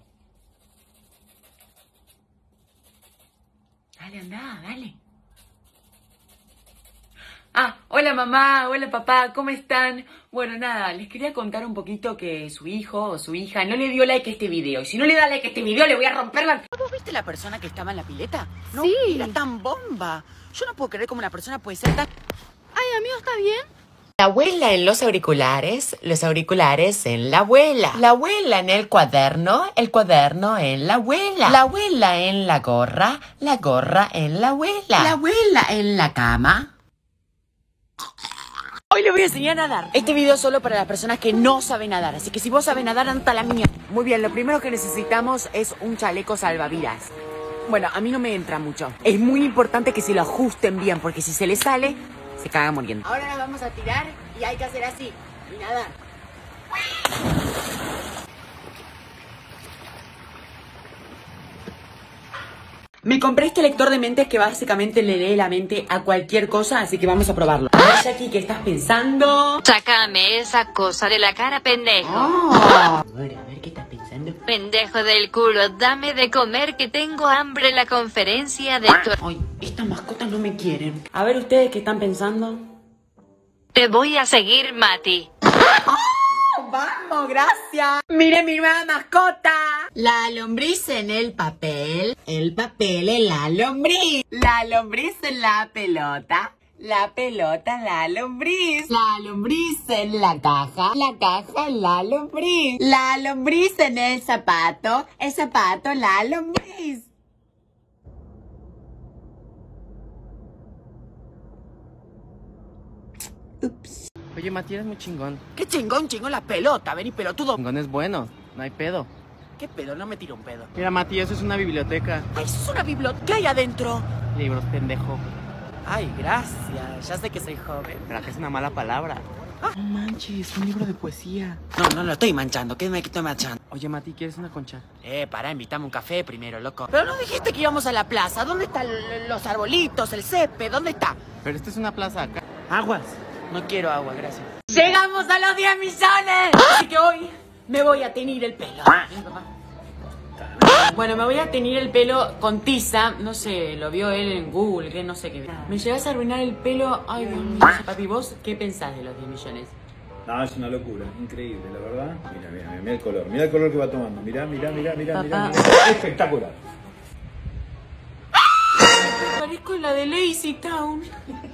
Dale, anda, dale. Ah, hola mamá, hola papá, ¿cómo están? Bueno, nada, les quería contar un poquito que su hijo o su hija no le dio like a este video. Y si no le da like a este video, le voy a romper la... ¿Vos viste la persona que estaba en la pileta? No, Sí. era tan bomba. Yo no puedo creer cómo una persona puede ser tan... Ay, amigo, ¿está bien? La abuela en los auriculares, los auriculares en la abuela. La abuela en el cuaderno, el cuaderno en la abuela. La abuela en la gorra, la gorra en la abuela. La abuela en la cama. Hoy le voy a enseñar a nadar. Este video es solo para las personas que no saben nadar, así que si vos sabés nadar, anda a la mía. Muy bien, lo primero que necesitamos es un chaleco salvavidas. Bueno, a mí no me entra mucho. Es muy importante que se lo ajusten bien, porque si se le sale, se caga muriendo. Ahora nos vamos a tirar y hay que hacer así, y nadar. Me compré este lector de mentes que básicamente le lee la mente a cualquier cosa, así que vamos a probarlo. A ver, Jackie, ¿qué estás pensando? Sácame esa cosa de la cara, pendejo. A ver, a ver, ¿qué estás pensando? Pendejo del culo, dame de comer que tengo hambre en la conferencia de tu... Ay, estas mascotas no me quieren. A ver, ¿ustedes qué están pensando? Te voy a seguir, Mati. ¡Vamos, gracias! ¡Mire mi nueva mascota! La lombriz en el papel, el papel en la lombriz. La lombriz en la pelota, la pelota en la lombriz. La lombriz en la caja, la caja en la lombriz. La lombriz en el zapato, el zapato en la lombriz. Ups. Oye, Mati, eres muy chingón. ¿Qué chingón, chingón la pelota? Vení, pelotudo. Chingón es bueno, no hay pedo. ¿Qué pedo? No me tiro un pedo. Mira, Mati, eso es una biblioteca. Ay, eso es una biblioteca. ¿Qué hay adentro? Libros, pendejo. Ay, gracias. Ya sé que soy joven. Pero que es una mala palabra. Ah. No manches, un libro de poesía. No, no lo estoy manchando. ¿Qué me estoy manchando? Oye, Mati, ¿quieres una concha? Eh, pará, invítame un café primero, loco. Pero no dijiste que íbamos a la plaza. ¿Dónde están los arbolitos, el césped? ¿Dónde está? Pero esta es una plaza acá. Aguas. No quiero agua, gracias. ¡Llegamos a los diez millones! Así que hoy me voy a teñir el pelo. Bueno, me voy a teñir el pelo con tiza. No sé, lo vio él en Google, que no sé qué. Me llegas a arruinar el pelo. Ay, Dios mío. Papi, ¿vos qué pensás de los diez millones? No, es una locura, increíble, la verdad. Mira, mira, mira, mira el color, mira el color que va tomando. Mira, mira, mira, mira, mira, mira. Espectacular. Parezco la de Lazy Town.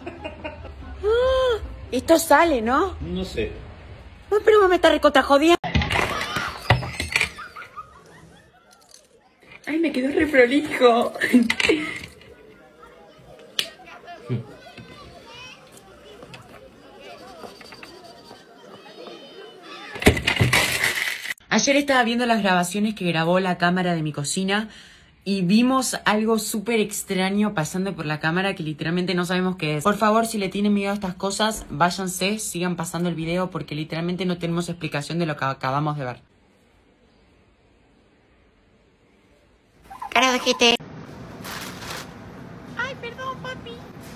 Ah, esto sale, ¿no? No sé. No, pero vos me estás recontra jodiendo. Ay, me quedó re prolijo. Ayer estaba viendo las grabaciones que grabó la cámara de mi cocina y vimos algo súper extraño pasando por la cámara que literalmente no sabemos qué es. Por favor, si le tienen miedo a estas cosas, váyanse, sigan pasando el video porque literalmente no tenemos explicación de lo que acabamos de ver. Cara de ojete. Ay, perdón, papi.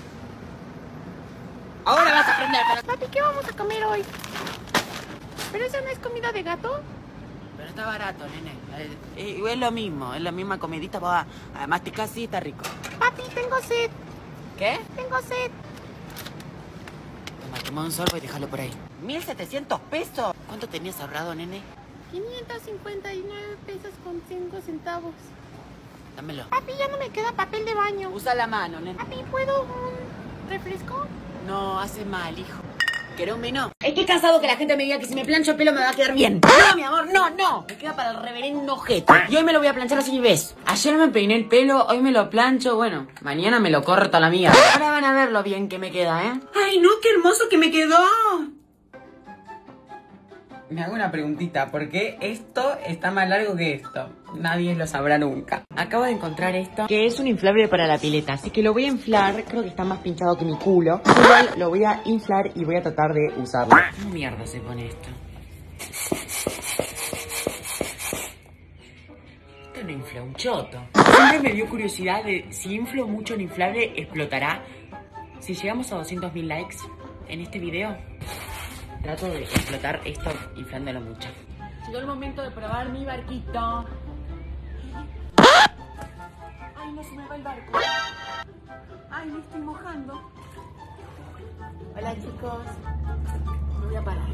Ahora vas a aprender, pero... Papi, ¿qué vamos a comer hoy? ¿Pero esa no es comida de gato? Pero está barato, nene. Eh, es lo mismo, es la misma comidita. Va a masticar, sí, está rico. Papi, tengo sed. ¿Qué? Tengo sed. Toma, toma un sorbo y déjalo por ahí. mil setecientos pesos. ¿Cuánto tenías ahorrado, nene? quinientos cincuenta y nueve pesos con cinco centavos. Dámelo. Papi, ya no me queda papel de baño. Usa la mano, nene. Papi, ¿puedo un refresco? No, hace mal, hijo. ¿Querés un vino? Estoy cansado que la gente me diga que si me plancho el pelo me va a quedar bien. No, mi amor, no, no. Me queda para el reverendo ojete. Y hoy me lo voy a planchar así, ves. Ayer me peiné el pelo, hoy me lo plancho. Bueno, mañana me lo corto a la mía. Ahora van a ver lo bien que me queda, ¿eh? Ay, no, qué hermoso que me quedó. Me hago una preguntita, ¿por qué esto está más largo que esto? Nadie lo sabrá nunca. Acabo de encontrar esto, que es un inflable para la pileta, así que lo voy a inflar. Creo que está más pinchado que mi culo. Igual lo voy a inflar y voy a tratar de usarlo. ¿Cómo mierda se pone esto? Esto no infla un choto. Siempre me dio curiosidad de si inflo mucho el inflable, ¿explotará? Si llegamos a doscientos mil likes en este video, trato de explotar esto inflándolo mucho. Llegó el momento de probar mi barquito. Ay, no se me va el barco. Ay, me estoy mojando. Hola chicos. Me voy a parar.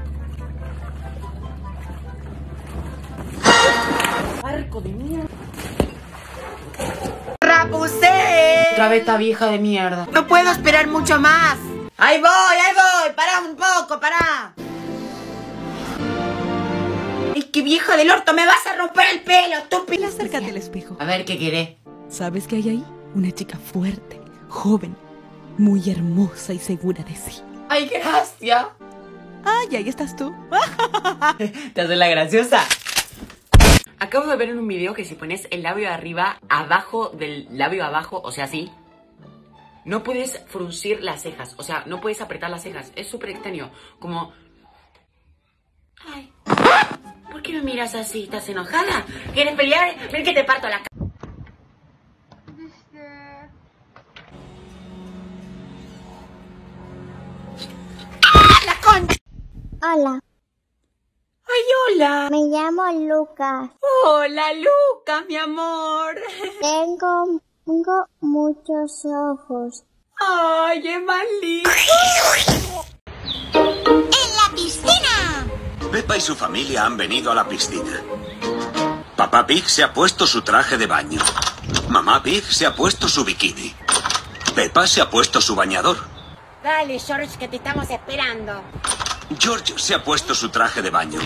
Barco de mierda. ¡Rapunzel! Otra vez esta vieja de mierda. No puedo esperar mucho más. Ahí voy, ahí voy. Pará un poco, pará. Es que vieja del orto, me vas a romper el pelo, estúpido. Acércate al espejo. A ver, ¿qué querés? ¿Sabes qué hay ahí? Una chica fuerte, joven, muy hermosa y segura de sí. ¡Ay, gracias! ¡Ay, ahí estás tú! Te haces la graciosa. Acabo de ver en un video que si pones el labio de arriba abajo del labio abajo, o sea, así, no puedes fruncir las cejas. O sea, no puedes apretar las cejas. Es súper extraño. Como... Ay, ¿por qué me miras así? ¿Estás enojada? ¿Quieres pelear? Ven que te parto la cara. Hola. Ay, hola. Me llamo Lucas. Hola, Lucas, mi amor. Tengo, tengo muchos ojos. Ay, es más lindo. ¡En la piscina! Peppa y su familia han venido a la piscina. Papá Pig se ha puesto su traje de baño. Mamá Pig se ha puesto su bikini. Peppa se ha puesto su bañador. Dale, George, que te estamos esperando. George se ha puesto su traje de baño.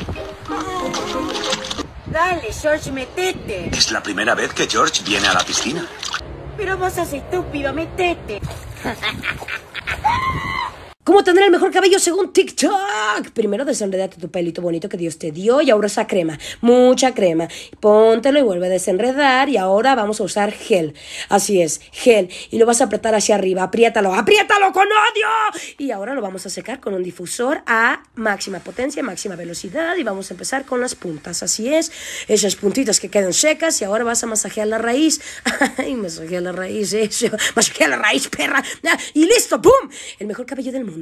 Dale, George, metete. Es la primera vez que George viene a la piscina. Pero vos sos estúpido, metete. ¿Cómo tener el mejor cabello según TikTok? Primero desenredate tu pelito bonito que Dios te dio y ahora usa crema, mucha crema. Póntelo y vuelve a desenredar y ahora vamos a usar gel. Así es, gel. Y lo vas a apretar hacia arriba, apriétalo, apriétalo con odio. Y ahora lo vamos a secar con un difusor a máxima potencia, máxima velocidad y vamos a empezar con las puntas. Así es, esas puntitas que quedan secas y ahora vas a masajear la raíz. Ay, masajea la raíz, eso. Masajea la raíz, perra. Y listo, ¡pum! El mejor cabello del mundo.